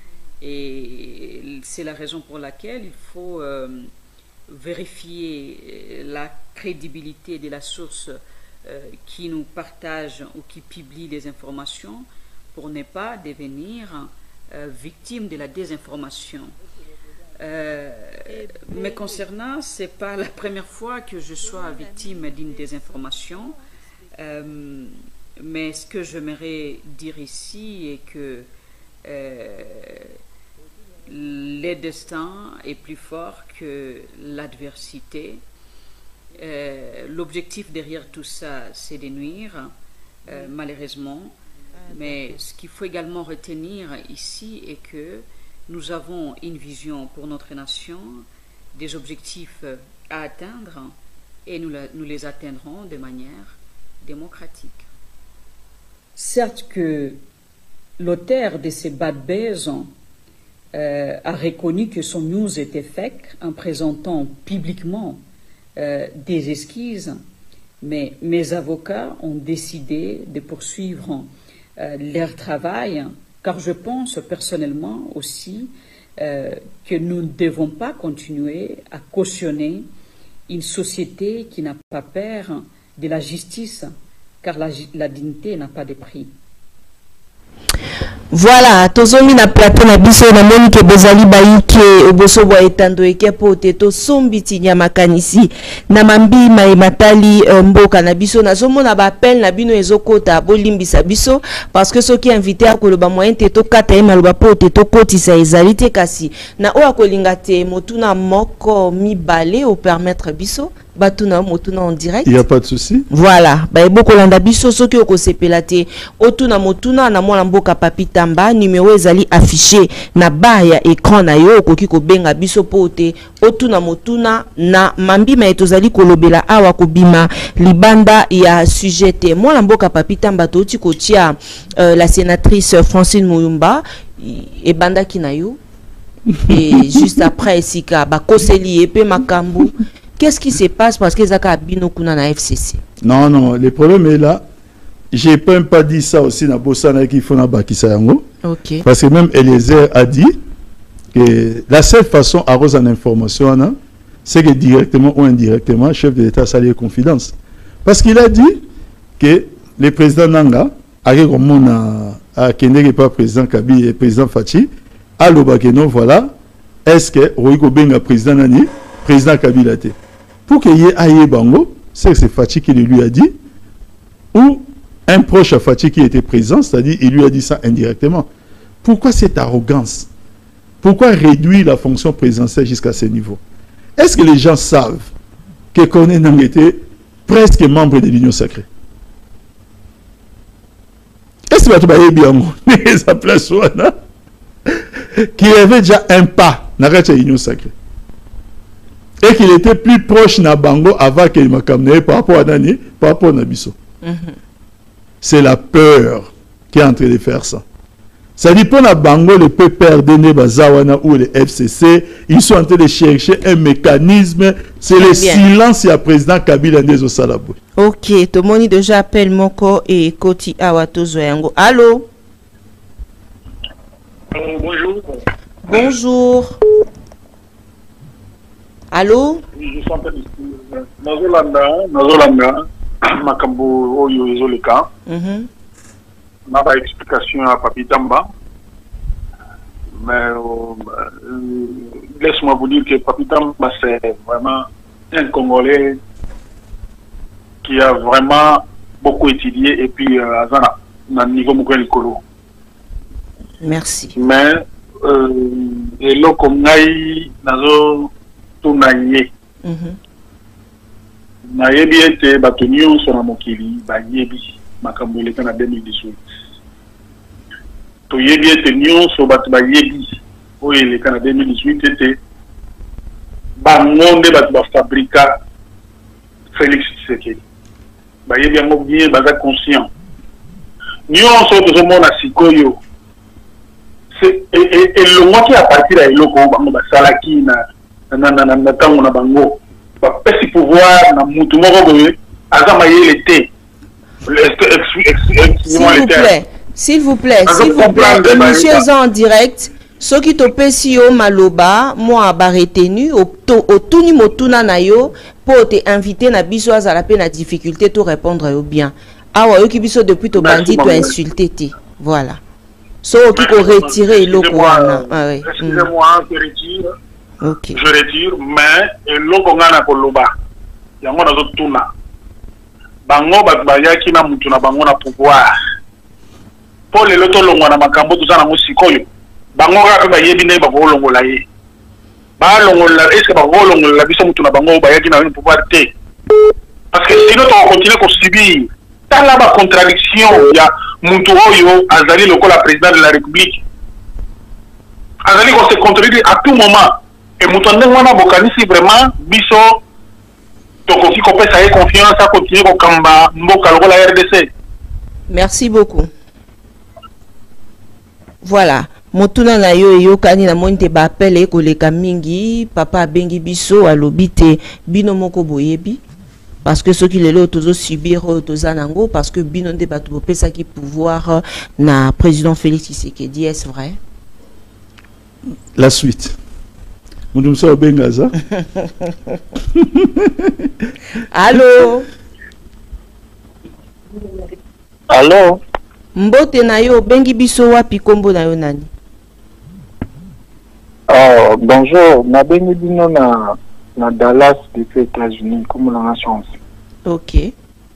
G: et c'est la raison pour laquelle il faut euh, vérifier la crédibilité de la source euh, qui nous partage ou qui publie les informations pour ne pas devenir euh, victime de la désinformation. Euh, mais concernant, c'est pas la première fois que je sois victime d'une désinformation. Euh, Mais ce que j'aimerais dire ici est que euh, le destin est plus fort que l'adversité. Euh, L'objectif derrière tout ça, c'est de nuire, euh, malheureusement. Mais ce qu'il faut également retenir ici est que nous avons une vision pour notre nation, des objectifs à atteindre, et nous, la, nous les atteindrons de manière démocratique. Certes que l'auteur de ces bad buzz euh, a reconnu que son news était fake en présentant publiquement euh, des esquisses, mais mes avocats ont décidé de poursuivre euh, leur travail, car je pense personnellement aussi euh, que nous ne devons pas continuer à cautionner une société qui n'a pas peur de la justice, car la, la dignité n'a pas de prix.
E: Voilà, tozomi na plateau na biso na moni ke bozali baike oboso bwa etando eke po teto sombiti nyama kanisi na mambi mai matali mboka na biso na zomo na ba appel na bino ezokota bolimbisa biso parce que soki invité akoloba moyen teto kata e maloba po teto kotisa ezali te kasi na o akolinga te motuna moko mibale o permettre biso batuna motuna en direct.
B: Il n'y a pas de souci.
E: Voilà. Bah beaucoup landa biso soki oko sepelate. Otuna motuna na mwana mboka Papi Tamba numéro ezali affiché na ba ya écran na yo okoki ko benga biso pote. Otuna motuna na mambima etozali kolobela awa kobima libanda ya sujet te. Mwana mboka Papi Tamba toti kotia euh, la sénatrice Francine Mouyumba et banda kinayo. Et juste après Sika ba koseli epé makambu. Qu'est-ce qui se passe parce que Zaka Abino kuna na F C C? Non,
B: non, le problème est là. J'ai même pas dit ça aussi dans Bossana qu'il faut na Bakisa yango.
E: Ok.
B: Parce que même Eliezer a dit que la seule façon à rose en information, c'est que directement ou indirectement, le chef de l'État s'allie confidence. Parce qu'il a dit que le président Nanga, avec le monde à Kende pas président Kabi et président Fachi, à l'Obakeno, voilà, est-ce que Roiko Benga président Nani, président Kabila te? Pour qu'il y ait Aïe Bango, c'est que c'est Fachi qui le lui a dit, ou un proche à Fachi qui était présent, c'est-à-dire il lui a dit ça indirectement. Pourquoi cette arrogance? Pourquoi réduire la fonction présidentielle jusqu'à ce niveau? Est-ce que les gens savent que Corneille Nangaa était presque membre de l'Union sacrée? Est-ce que tu vas bien sa place qui avait déjà un pas dans l'Union sacrée? Et qu'il était plus proche na Bango avant qu'il m'a camené par rapport à Nani, par rapport à Nabiso. Mm -hmm. C'est la peur qui est en train de faire ça. Ça dit pour na Bango, le peu perdre Bazawana ou le F C C, ils sont en train de chercher un mécanisme. C'est le bien. Silence et le président Kabila Ndezo Salabou.
E: Ok, tout le monde déjà appelle Moko et Koti Awato Zoyango. Allô?
H: Euh, bonjour.
E: Bonjour. Allô?
H: Je suis en train de Nazolanda, Nazolanda, Makambo Oyo Ezoleka. On a pas explication à Papi Tamba. Mais euh, laisse-moi vous dire que Papi Tamba, c'est vraiment un Congolais qui a vraiment beaucoup étudié et puis à euh, niveau Moukolikolo.
E: Merci.
H: Mais, euh, et là, comme Naï, Nazo, Naye nayebi ete bato nyonso na mokili bayebi makambo eleka na deux mille dix-huit toyebi ete nyonso bato bayebi oyo eleka na deux mille dix-huit ete bango nde bato bafabrika Félix Tshisekedi bayebi yango bien baza conscient nyonso tozomona sikoyo elongwaki a partir ya eloko bango basalaki na na na na tango na bango ba pesi pouvoir na mutu moko boye azama yele te.
E: S'il vous plaît, s'il vous plaît, s'il vous plaît, émission en direct. Ce qui te pesi yo maloba moi ba retenu au au tuni motuna na yo pour te inviter na biso azala pe na difficulté to répondre yo bien. Awa yo ki biso depuis to bandit to insulter te. Voilà. So qui ko retirer eloko wana. Ah oui.
H: Excusez-moi, je retire.
E: Okay.
H: Je retire, mais eloko ngana koloba yango nazo tuna bango bat bayaki na mutu na bango na pouvoir pour le loto longo na makambo tuzana ngo sikoyo bango ka ba yebi ne ba kolongo la ye ba longo la est-ce que ba kolongo la biso mutu na bango bayaki na pouvoir te parce que sinon on continue ko subir tant la ba contradiction ya mutu oyo azali lokola président de la République azali ko se contredire à tout moment. Et Moutonde Wana Bokanisi vraiment biso tokoki kopesa ye confiance à continuer ko kamba mboka lokola R D C.
E: Merci beaucoup. Voilà. Motuna na yo yo kani na monte ba appel e koleka mingi papa bengi biso alobite bino moko boyebi parce que ceux qui le lot tozo subir toza nango parce que bino nde bato bopesa ki pouvoir na président Félix Tshisekedi, est-ce vrai?
B: La suite. Bengaza.
E: Allô?
H: Allô?
E: Mbote na yo bengi biso wapi kombo na yo nani?
H: Oh, bonjour, na bengi bino na na Dallas depuis États-Unis comme la chance.
E: OK.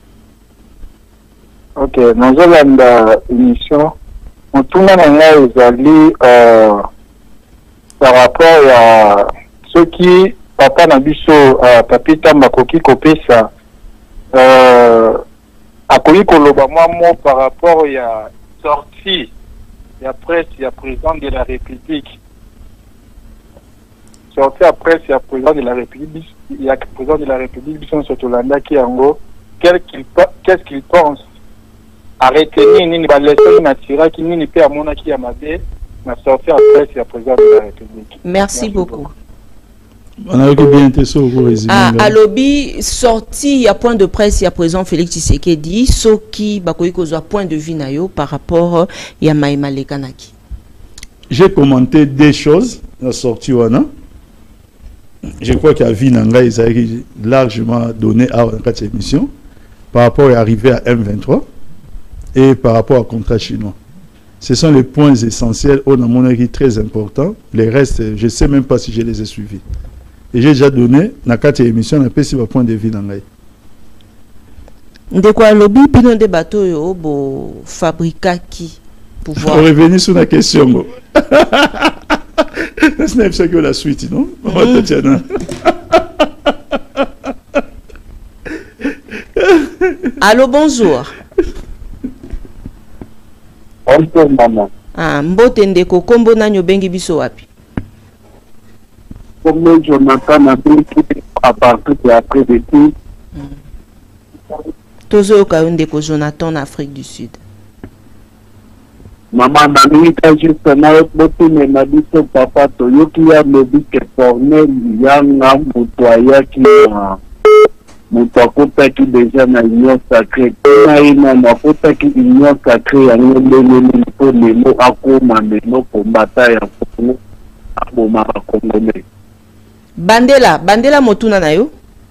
H: OK, nazolanda émission. Motuna na ngai ezali euh par rapport à ceux qui
I: papa na biso uh, papita makoki kopesa euh akoki koloba mwa mo par rapport ya sortie ya presse ya président de la République. Sortie à presse ya président de la République, il y a président de la République biso Sotolanda qui yango qu'est-ce qu'il pense arrêter nini ba leçon na tira qui nini pe amona ki ya mabe na sortie à presse ya président de la République.
E: Merci, Merci beaucoup. beaucoup.
B: On a bien été sur le résumé.
E: À lobby sorti, il y a point de presse, il y a présent Félix Tshisekedi, ce qui bakoyiko a point de vue nayo par rapport à Maïma Lekanaki.
B: J'ai commenté des choses la sortie wana. Je crois qu'il y a vu Nanga Isaïe largement donné à cette émission par rapport à l'arrivée à M vingt-trois et par rapport au contrat chinois. Ce sont les points essentiels au mon avis très importants. Les restes, je ne sais même pas si je les ai suivis. Et j'ai déjà donné dans quatre émissions un peu sur le point de vue dans l'aïe.
E: De quoi lobby puis des bateaux yo bo fabrica qui pouvoir.
B: On revient sur la question. Ce n'est pas que la suite, non? Mm.
E: Allô, bonjour.
I: Bonjour, maman.
E: Ah, mbote ndeko kombo na nyobengi biso wapi?
I: Comme Jonathan a pris à partir de après de tout.
E: Tozo Okaundeko Jonathan en Afrique du Sud.
I: Maman, n'a juste beaucoup de m'a dit son papa, Toyo qui a me dit que Cornel, Yanga, Moutoya qui a Moutokota qui déjà n'a union sacrée. Il a une Moutoya qui union sacrée, à nous donner pour les mots à Koma, mais non pour bataille à Koma, à Koma, à Koma.
E: Bandela, Bandela Motuna nayo?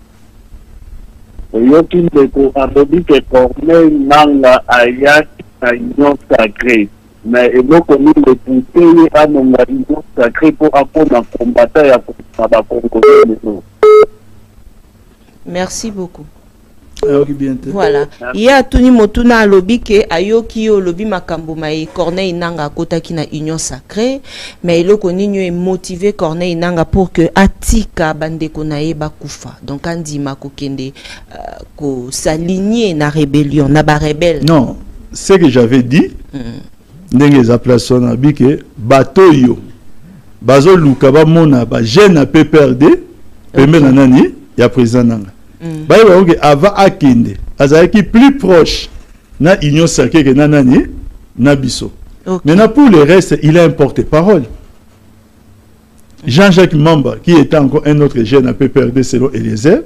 I: Toyo qui me dit que Cornel, Nanga, Ayaki, à union sacrée. Mais il faut qu'on le pousser à mon union sacrée pour apprendre à combattre et à combattre.
E: Merci beaucoup.
B: Voilà.
E: Il y a Tuni Motuna lobby que ayoki yo lobby makambo mai Corneille Nanga kota ki na union sacrée, mais il est motivé Corneille Nanga pour que atika bande konae bakufa. Donc andi makokende ko s'aligner na rébellion na ba rebelle.
B: Non, ce que j'avais dit. Mm. Ndenge za place na bike bateau yo bazo luka ba mona ba jeune a P P R D pembe na nani ya président nanga ba ba onge ava akende azaki plus proche na union sacrée que na nani na biso. Maintenant pour le reste il a un porte-parole. Jean-Jacques Mamba qui était encore un autre jeune à P P R D selon Eliezer.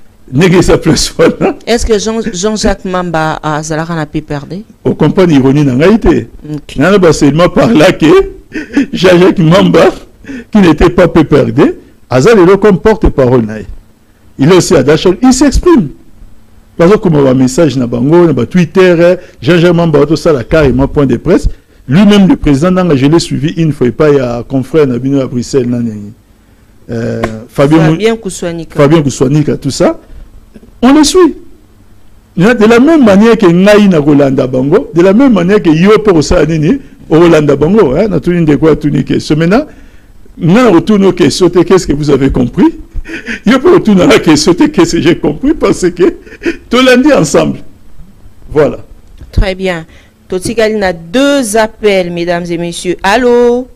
E: Est-ce que Jean, Jean-Jacques Mamba a Zalara na P P R D?
B: On comprend l'ironie dans l'haïté. Il y a seulement par là que Jean-Jacques Mamba, qui n'était pas P P R D, Azalero comme porte-parole. Il est aussi à Dachol, il s'exprime. Parce que comme un message na Bango, na Twitter, Jean-Jacques Mamba, tout ça, la carrément point de presse. Lui-même, le président, je l'ai suivi une fois, pas il y a un confrère Nabino à Bruxelles. Euh, Fabien,
E: Fabien Kouswanika.
B: Fabien Kouswanika, tout ça. On le suit. De la même manière que Naï na Rolanda Bango, de la même manière que Yopo Osanini, Rolanda Bango, hein, na tout de quoi tout niquer. Ce maintenant, nous retournons aux questions, qu'est-ce que vous avez compris? Yopo retourne à la question, qu'est-ce que j'ai compris? Parce que tout lundi ensemble. Voilà.
E: Très bien. Totigali a deux appels, mesdames et messieurs. Allô?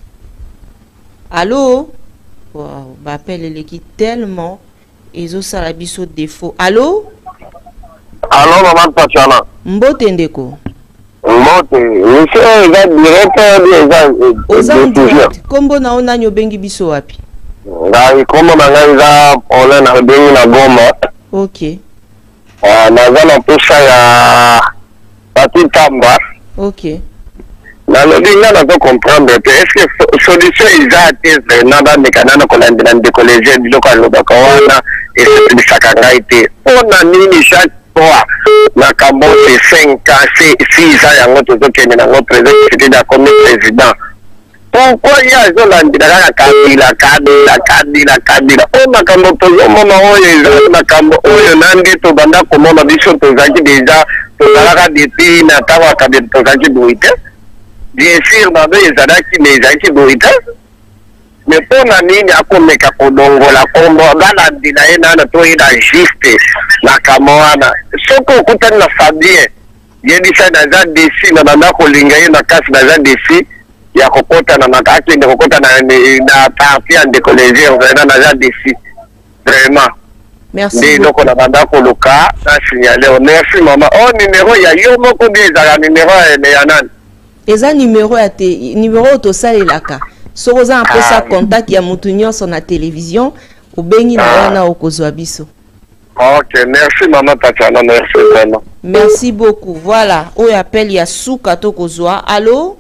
E: Allô? Wow, l'appel est tellement. Ils ont ça la biso défaut. Allô?
J: Allô, maman Tatiana.
E: Mbote ndeko.
J: Mbote. Monsieur, il va directeur
E: aux direct. Kombo na ona nyobengi biso wapi?
J: Ngai kombo na ngai za ona na bengi na Goma.
E: OK.
J: Ah, na za na pesa ya Pati Tamba.
E: OK.
J: Na lobi nga na ko comprendre est-ce que solution exacte na ba mekanana ko landela ndikoleje biloko aloba ka wana et c'est de sakanga été on a nini chaque fois na kambo cinq ans six ans yango tozokende na ngo président c'était da comme président pourquoi il y a zo landela la kabila kabila kabila kabila on na kambo tozomona oyo na kambo oyo nande to banda komona biso tozaki déjà tozalaka depuis na tawa kabila tozaki boite. Bien sûr, ma mère est qui mais qui doit mais mpona nini akomeka kodongola kombo balandila ye nana toyina juste na kamo wana soki okutani na Fabien yebisa naza desi na banda kolinga ye makasi naza desi ya kokotana na akende kokotana na parti ya ndeko léger ozalina naza desi vraiment.
E: Merci.
J: Ndi loko na banda koluka na signale. Merci maman. Oh numéro ya yo moko bi ezala numéro ya nani?
E: Eza numéro ya te numéro to salelaka. Sokoza un peu sa contact ya mutu nyonso na télévision obengi na wana okozwa biso.
J: Ok, merci maman Tatiana, merci vraiment.
E: Merci beaucoup. Voilà, on appelle Yasuka Tokozwa. Allô?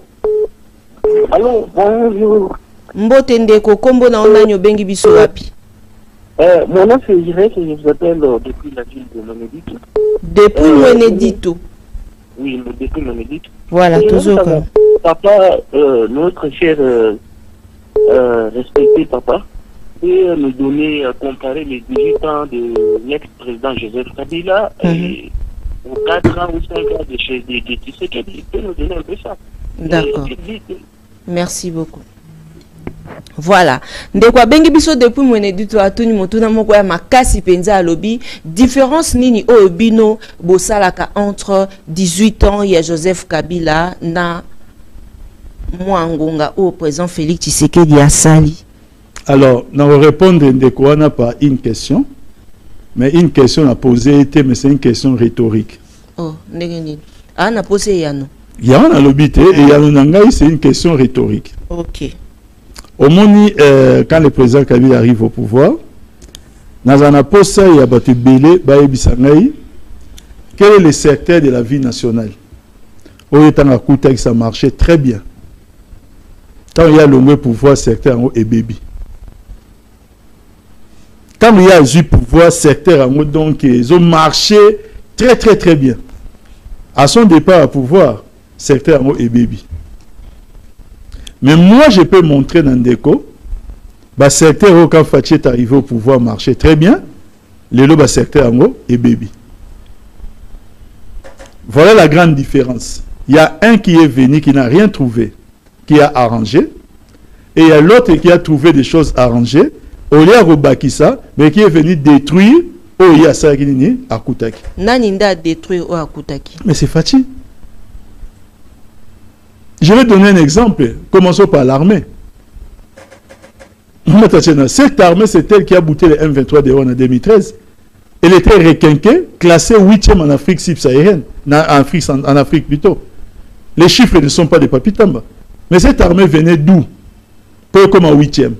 I: Allô, bonjour.
E: Mbote ndeko kombo na onda nyobengi biso wapi?
I: Euh, mon nom c'est Jirek et je vous appelle euh, depuis la ville de Monédito.
E: Depuis euh, Monédito.
I: Oui, depuis Monédito.
E: Voilà, toujours comme.
I: Papa, euh, notre cher euh, euh, respecté papa, et nous donner à comparer les dix-huit ans de l'ex-président Joseph Kabila mm -hmm. et aux quatre ans ou cinq ans de chez de Tshisekedi. Il peut nous donner un peu ça.
E: D'accord. Merci beaucoup. Voilà. Ndekwa bengi biso depuis Monédito atuni motuna moko ya makasi penza alobi différence nini o bino bosalaka entre dix-huit ans ya Joseph Kabila na Mwangonga au président Félix Tshisekedi asali.
B: Alors, nous allons répondre Ndekwana par une question, mais une question à poser, mais c'est une question rhétorique.
E: Oh, Ndekeni. Ah, na posé Yano.
B: Yano a l'obité et Yano Nangai, c'est une question rhétorique.
E: Ok.
B: Au moment euh, quand le président Kabila arrive au pouvoir, Nazana Posa et Abate Bele, Baye Bisangai, quel est le secteur de la vie nationale? Au étant à Kouta, ça marchait très bien. Quand il y a le pouvoir, secteur en haut et baby. Quand il y a eu pouvoir, secteur en haut, donc ils ont marché très très très bien. À son départ à pouvoir, secteur en haut et baby. Mais moi, je peux montrer dans Ndeko, le secteur où quand Fatih est arrivé au pouvoir, marchait très bien. Le le secteur en haut et baby. Voilà la grande différence. Il y a un qui est venu, qui n'a rien trouvé, qui a arrangé, et il y a l'autre qui a trouvé des choses arrangées, au lieu de Bakissa, mais qui est venu détruire au Yassagini à Koutaki.
E: Naninda a détruit au Koutaki.
B: Mais c'est Fatih. Je vais donner un exemple. Commençons par l'armée. Cette armée, c'est elle qui a bouté les M vingt-trois de en deux mille treize. Elle était requinquée, classée huitième en Afrique subsaharienne, en Afrique, en Afrique plutôt. Les chiffres ne sont pas des papitamba. Mais cette armée venait d'où? Peu comme en huitième.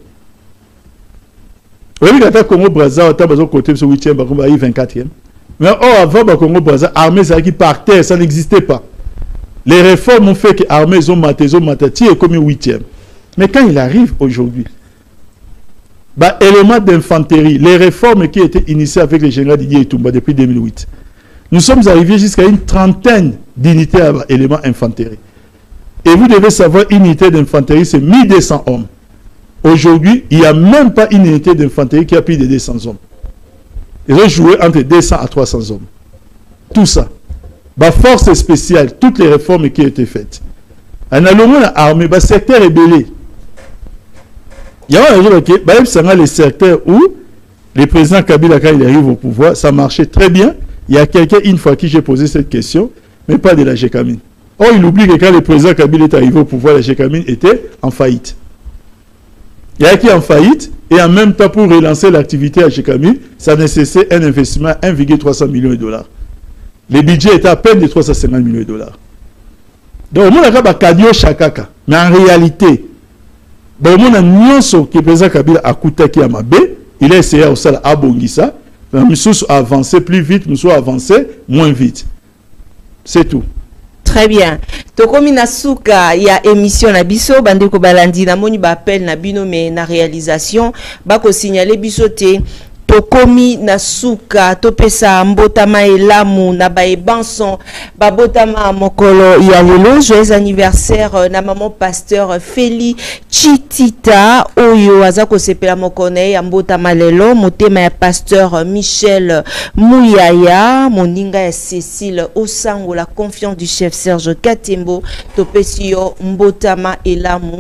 B: Vous voyez que Congo Brazza, on a côté de huitième, on a vingt-quatrième. Mais oh, avant le Congo Brazza, l'armée qui partait, ça n'existait pas. Les réformes ont fait que l'armée ont maté, ont maté, est comme huitième. Mais quand il arrive aujourd'hui, bah, élément d'infanterie, les réformes qui étaient initiées avec le général Didier Itumba depuis deux mille huit, nous sommes arrivés jusqu'à une trentaine d'unités à éléments infanterie. Et vous devez savoir, une unité d'infanterie, c'est mille deux cents hommes. Aujourd'hui, il n'y a même pas une unité d'infanterie qui a plus de deux cents hommes. Ils ont joué entre deux cents à trois cents hommes. Tout ça. Bah, force spéciale, toutes les réformes qui ont été faites. En allant à l'armée, le secteur est belé. Il y a un les secteurs où le président Kabila, quand il arrive au pouvoir, ça marchait très bien. Il y a quelqu'un, une fois qui j'ai posé cette question, mais pas de la Gécamine. Or, il oublie que quand le président Kabila est arrivé au pouvoir, la Gécamine était en faillite. Il y a qui en faillite, et en même temps, pour relancer l'activité à Gécamine, ça nécessitait un investissement à un virgule trois millions de dollars. Le budget était à peine de trois cent cinquante millions de dollars. Donc, on a un cadio chakaka. Mais en réalité, on a un qui le président Kabila a coûté qui a mabé, il a essayé aussi à Bongissa, mais nous sommes avancés plus vite, nous sommes avancés moins vite. C'est tout.
E: Très bien. Tokomi na suka ya émission na biso bandeko balandi na moni ba appel na bino mais na réalisation bako signaler biso te tokomi na suka topesa mbotama elamu na ba ebanson ba botama mokolo ya lelo joyeux anniversaire na maman pasteur Feli Chitita oyo azako sepela mokone ya mbotama lelo motema ya pasteur Michel Mouyaya moninga ya Cécile Osango la confiance du chef Serge Katembo topesi yo mbotama elamu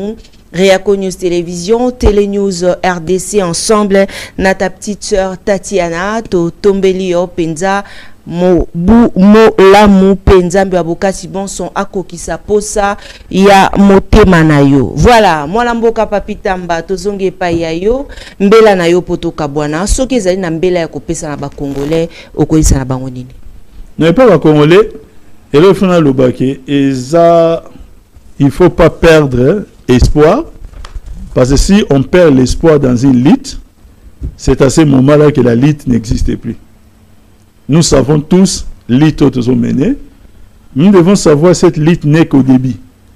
E: Réaco News Télévision, Télé News R D C ensemble, na ta petite sœur Tatiana, to Tombelio Penza, mo bu mo la mu Penza mbiaboka si bon son akokisa posa ya motema na yo. Voilà, moi lamboka papitamba tozonge pa ya yo, mbela na yo poto kabwana, soki ezali na mbela ya kopesa na ba Congolais, okoyisa na bango nini?
B: Non pas ba Congolais, et le fond le baké, et ça il faut pas perdre espoir, parce que si on perd l'espoir dans une lutte, c'est à ce moment-là que la lutte n'existe plus. Nous savons tous lutte où nous menée. Nous devons savoir cette lutte n'est qu'au début.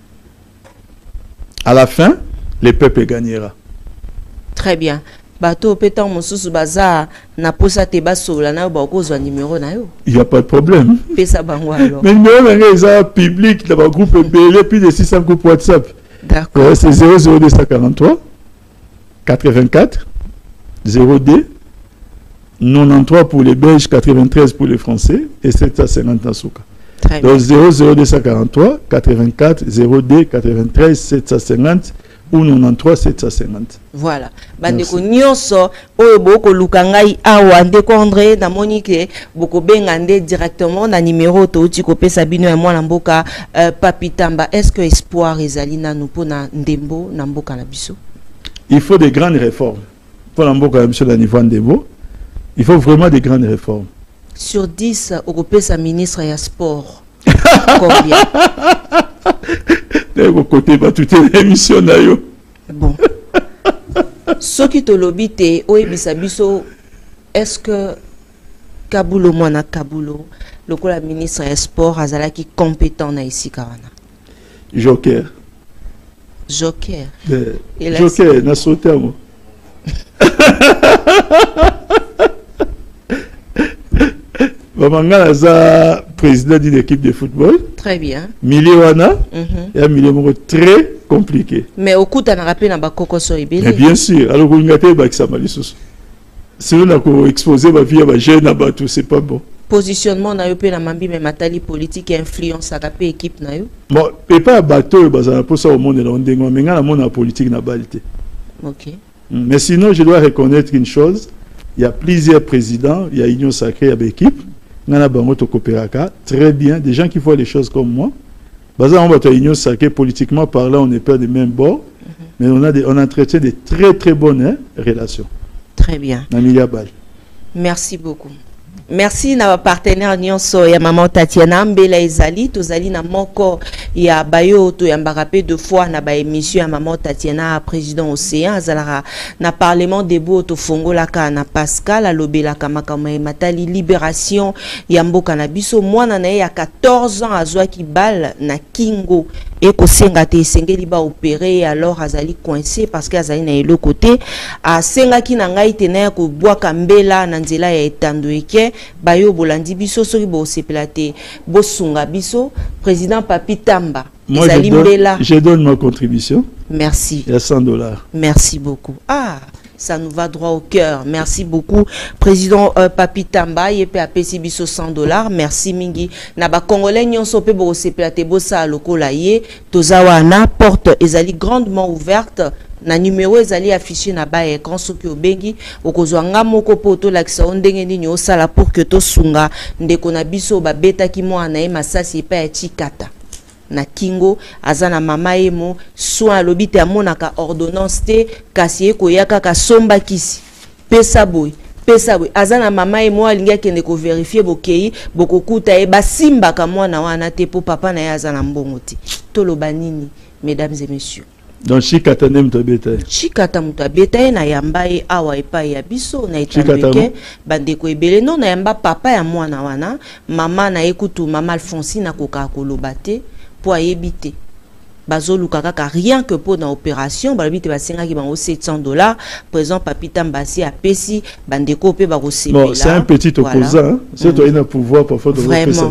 B: À la fin, le peuple gagnera.
E: Très bien. Bato pétan mosusu baza na posa te basola na ba kozwa numéro na yo.
B: Il y a pas de problème.
E: Pesa bango alors.
B: Mais le numéro est public dans le groupe B L, plus de six cents groupes WhatsApp.
E: D'accord.
B: Ouais, c'est zéro zéro deux cent quarante-trois quatre-vingt-quatre zéro deux quatre-vingt-treize pour les Belges, quatre-vingt-treize pour les Français et sept cent cinquante en Souka. Donc zéro zéro deux cent quarante-trois quatre-vingt-quatre zéro deux quatre-vingt-treize sept cent cinquante ou quatre-vingt-treize sept cent cinquante.
E: Voilà. Bandeko nyonso oyo boko lukangai awa ndeko André na monike boko bengande directement na numéro to uti kopesa bino ya mwana mboka uh, Papitamba. Est-ce que espoir ezali na nupo na ndembo na mboka na biso?
B: Il faut des grandes réformes. Pour la mboka na biso na niveau ndembo, il faut vraiment des grandes réformes.
E: Sur dix okopesa ministre ya sport. Combien?
B: Côté va toute l'émission na yo.
E: Bon. Ce qui te lobite oyebisa biso, est-ce que Kabulo mwana Kabulo lokola ministre ya sport azalaki compétent na ici kawana?
B: Joker.
E: Joker.
B: De, Joker na sauté mo. Bamanga za président d'une équipe de football.
E: Très bien.
B: Miliwana. Il y a un milieu très compliqué.
E: Mais au coup, tu as rappelé dans Bakoko Soibele.
B: Mais bien sûr. Alors, vous avez dit que ça m'a dit. Si on a exposé ma vie à ma jeune à tout, c'est pas bon.
E: Positionnement na yo pe na mambi mais matali politique influence à la équipe na yo.
B: Bon, et pas bateau bazana pour ça au monde là on déngo mais ngana monde politique na balité.
E: OK.
B: Mais sinon je dois reconnaître une chose, il y a plusieurs présidents, il y a Union Sacrée, il y a l'équipe, ngana bango to coopéraka, très bien, des gens qui voient les choses comme moi. Bazana on va to Union Sacrée politiquement parlant, on n'est pas des mêmes bords, mm -hmm. mais on a des, on entretient des très très bonnes hein, relations.
E: Très bien.
B: Namilia Bal.
E: Merci beaucoup. Merci na partenaire nyonso ya maman Tatiana Mbela ezali tozali na moko ya bayo to ya mbarape de fois na ba émission ya maman Tatiana président Océan azalara na parlement debout to fongola ka na Pascal alobela makambo matali libération ya mboka na biso mwana na ya quatorze ans azwa ki bal na Kingo et ko senga te sengeli ba opérer alors azali coincé parce que azali na elo côté a senga ki na ngai te na ko bwaka mbela na nzela ya etandoeke bayo bolandi biso soki bo sepelate bo sunga biso président Papitamba.
B: Moi je donne, je donne ma contribution.
E: Merci.
B: Il y a cent dollars.
E: Merci beaucoup. Ah, ça nous va droit au cœur. Merci beaucoup président euh, Papitamba yepe apesi biso cent dollars. Merci mingi na ba congolais nyonso pe bo sepelate bo sa lokola ye tozawa na porte ezali grandement ouverte. Na numéro ezali affiché na ba écran soki obengi okozwa nga moko poto lakisa ondenge nini osala pour que to sunga ndeko na biso ba beta ki mwana e masasi epa ya chikata na Kingo azana mama emo soin alobi te amonaka ordonnance te kasi ekoyaka ka somba kisi pesa boy pesa boy azana mama emo alingi akende ko vérifier bokei bokokuta e basimba ka mwana wana te po papa na ye azana mbongo te toloba nini mesdames et messieurs.
B: Donc Chikata nem to beta.
E: Chikata muta beta na yamba e awa epa ya biso na itambeke bandeko ebele non na yamba papa ya mwana wana mama na ekutu mama Alphonsine akoka koloba te po ayebite bazoluka kaka rien que pour na opération balobite basenga ki bango sept cents dollars présent Papitamba si apesi bandeko pe ba recevela.
B: Bon, c'est un petit opposant, voilà. Hein? C'est toi il a pouvoir parfois de faire ça plus.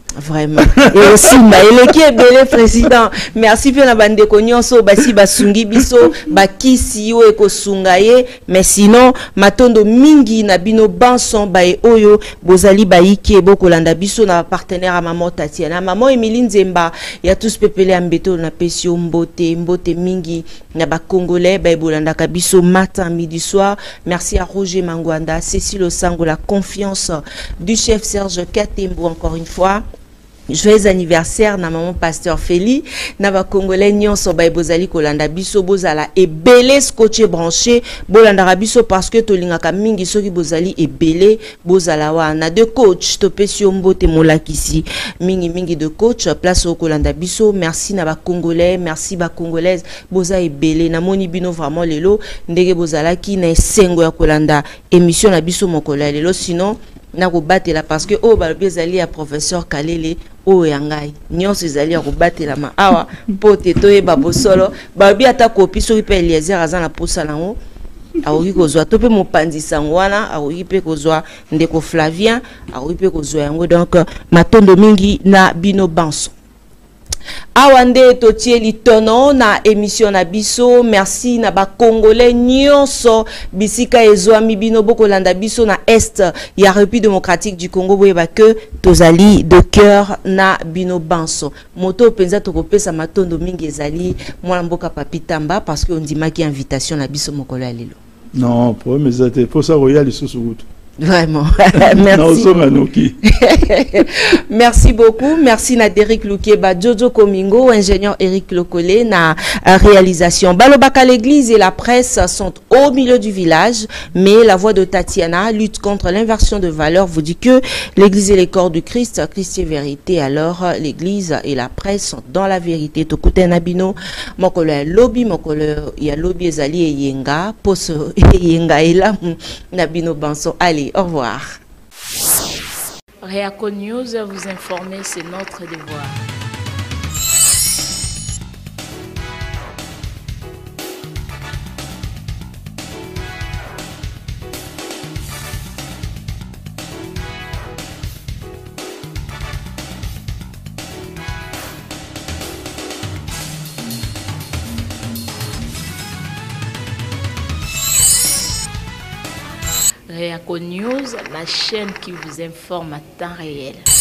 E: Vraiment. Et aussi, il est belé président. Merci pour la bande de Konyonso, basi basungi biso, bakisi yo eko sungaye, mais sinon, matondo mingi na bino banson bae oyo, bozali baike boko landa biso na partenaire à maman Tatiana. Maman Emeline Zemba, ya tous pepele ambeto na pesio mbote, mbote mingi, na ba Congolais, bae bolanda kabiso matin, midi, soir. Merci à Roger Mangwanda, Cécile Osango, la confiance du chef Serge Katembo encore une fois. Joyeux anniversaire na maman pasteur Feli na ba Congolais nyonso ba bozali kolanda biso bozala ebele scotché branché bolanda biso parce que tolingaka mingi soki bozali ebele bozala wana de coach to pesio mbote molakisi mingi mingi de coach place au kolanda biso. Merci na ba Congolais, merci ba Congolaises boza ebele na moni bino vraiment lelo ndenge bozala ki na esengo ya kolanda émission na biso mokola lelo, sinon na kobatela parce que oh ba bezali ya professeur Kalele o yangai nyonso ezali ya kobatela ma awa pote toyeba bosolo babi ata kopi soki pe Eliezer aza na posa nango aoki kozwa to pe mopanzisa wana aoki pe kozwa ndeko Flavien aoki pe kozwa yango. Donc matondo mingi na bino banso awande totieli tono na émission na biso. Merci na ba Congolais nyonso bisika ezwami bino boko landa biso na est ya République démocratique du Congo boyeba que tozali de cœur na bino banso moto penza tokopesa matondo mingi ezali mwana mboka papitamba parce que on dimaki invitation na biso mokolo ya lelo.
B: Non, problème ezate pour ça royal isusu.
E: Vraiment. Merci. Merci beaucoup. Merci na Derek Lukeba, Jojo Komingo, ingénieur Eric Lokole, na réalisation. Balobaka, l'église et la presse sont au milieu du village, mais la voix de Tatiana lutte contre l'inversion de valeurs vous dit que l'église et les corps du Christ, Christ est vérité. Alors, l'église et la presse sont dans la vérité. Tokute Nabino, mokolo ya lobby, mokolo ya lobby ezali e yenga, pose yenga ela, Nabino Banso. Allez, au revoir.
D: Réaco News, vous informer, c'est notre devoir. Réaco News, la chaîne qui vous informe à temps réel.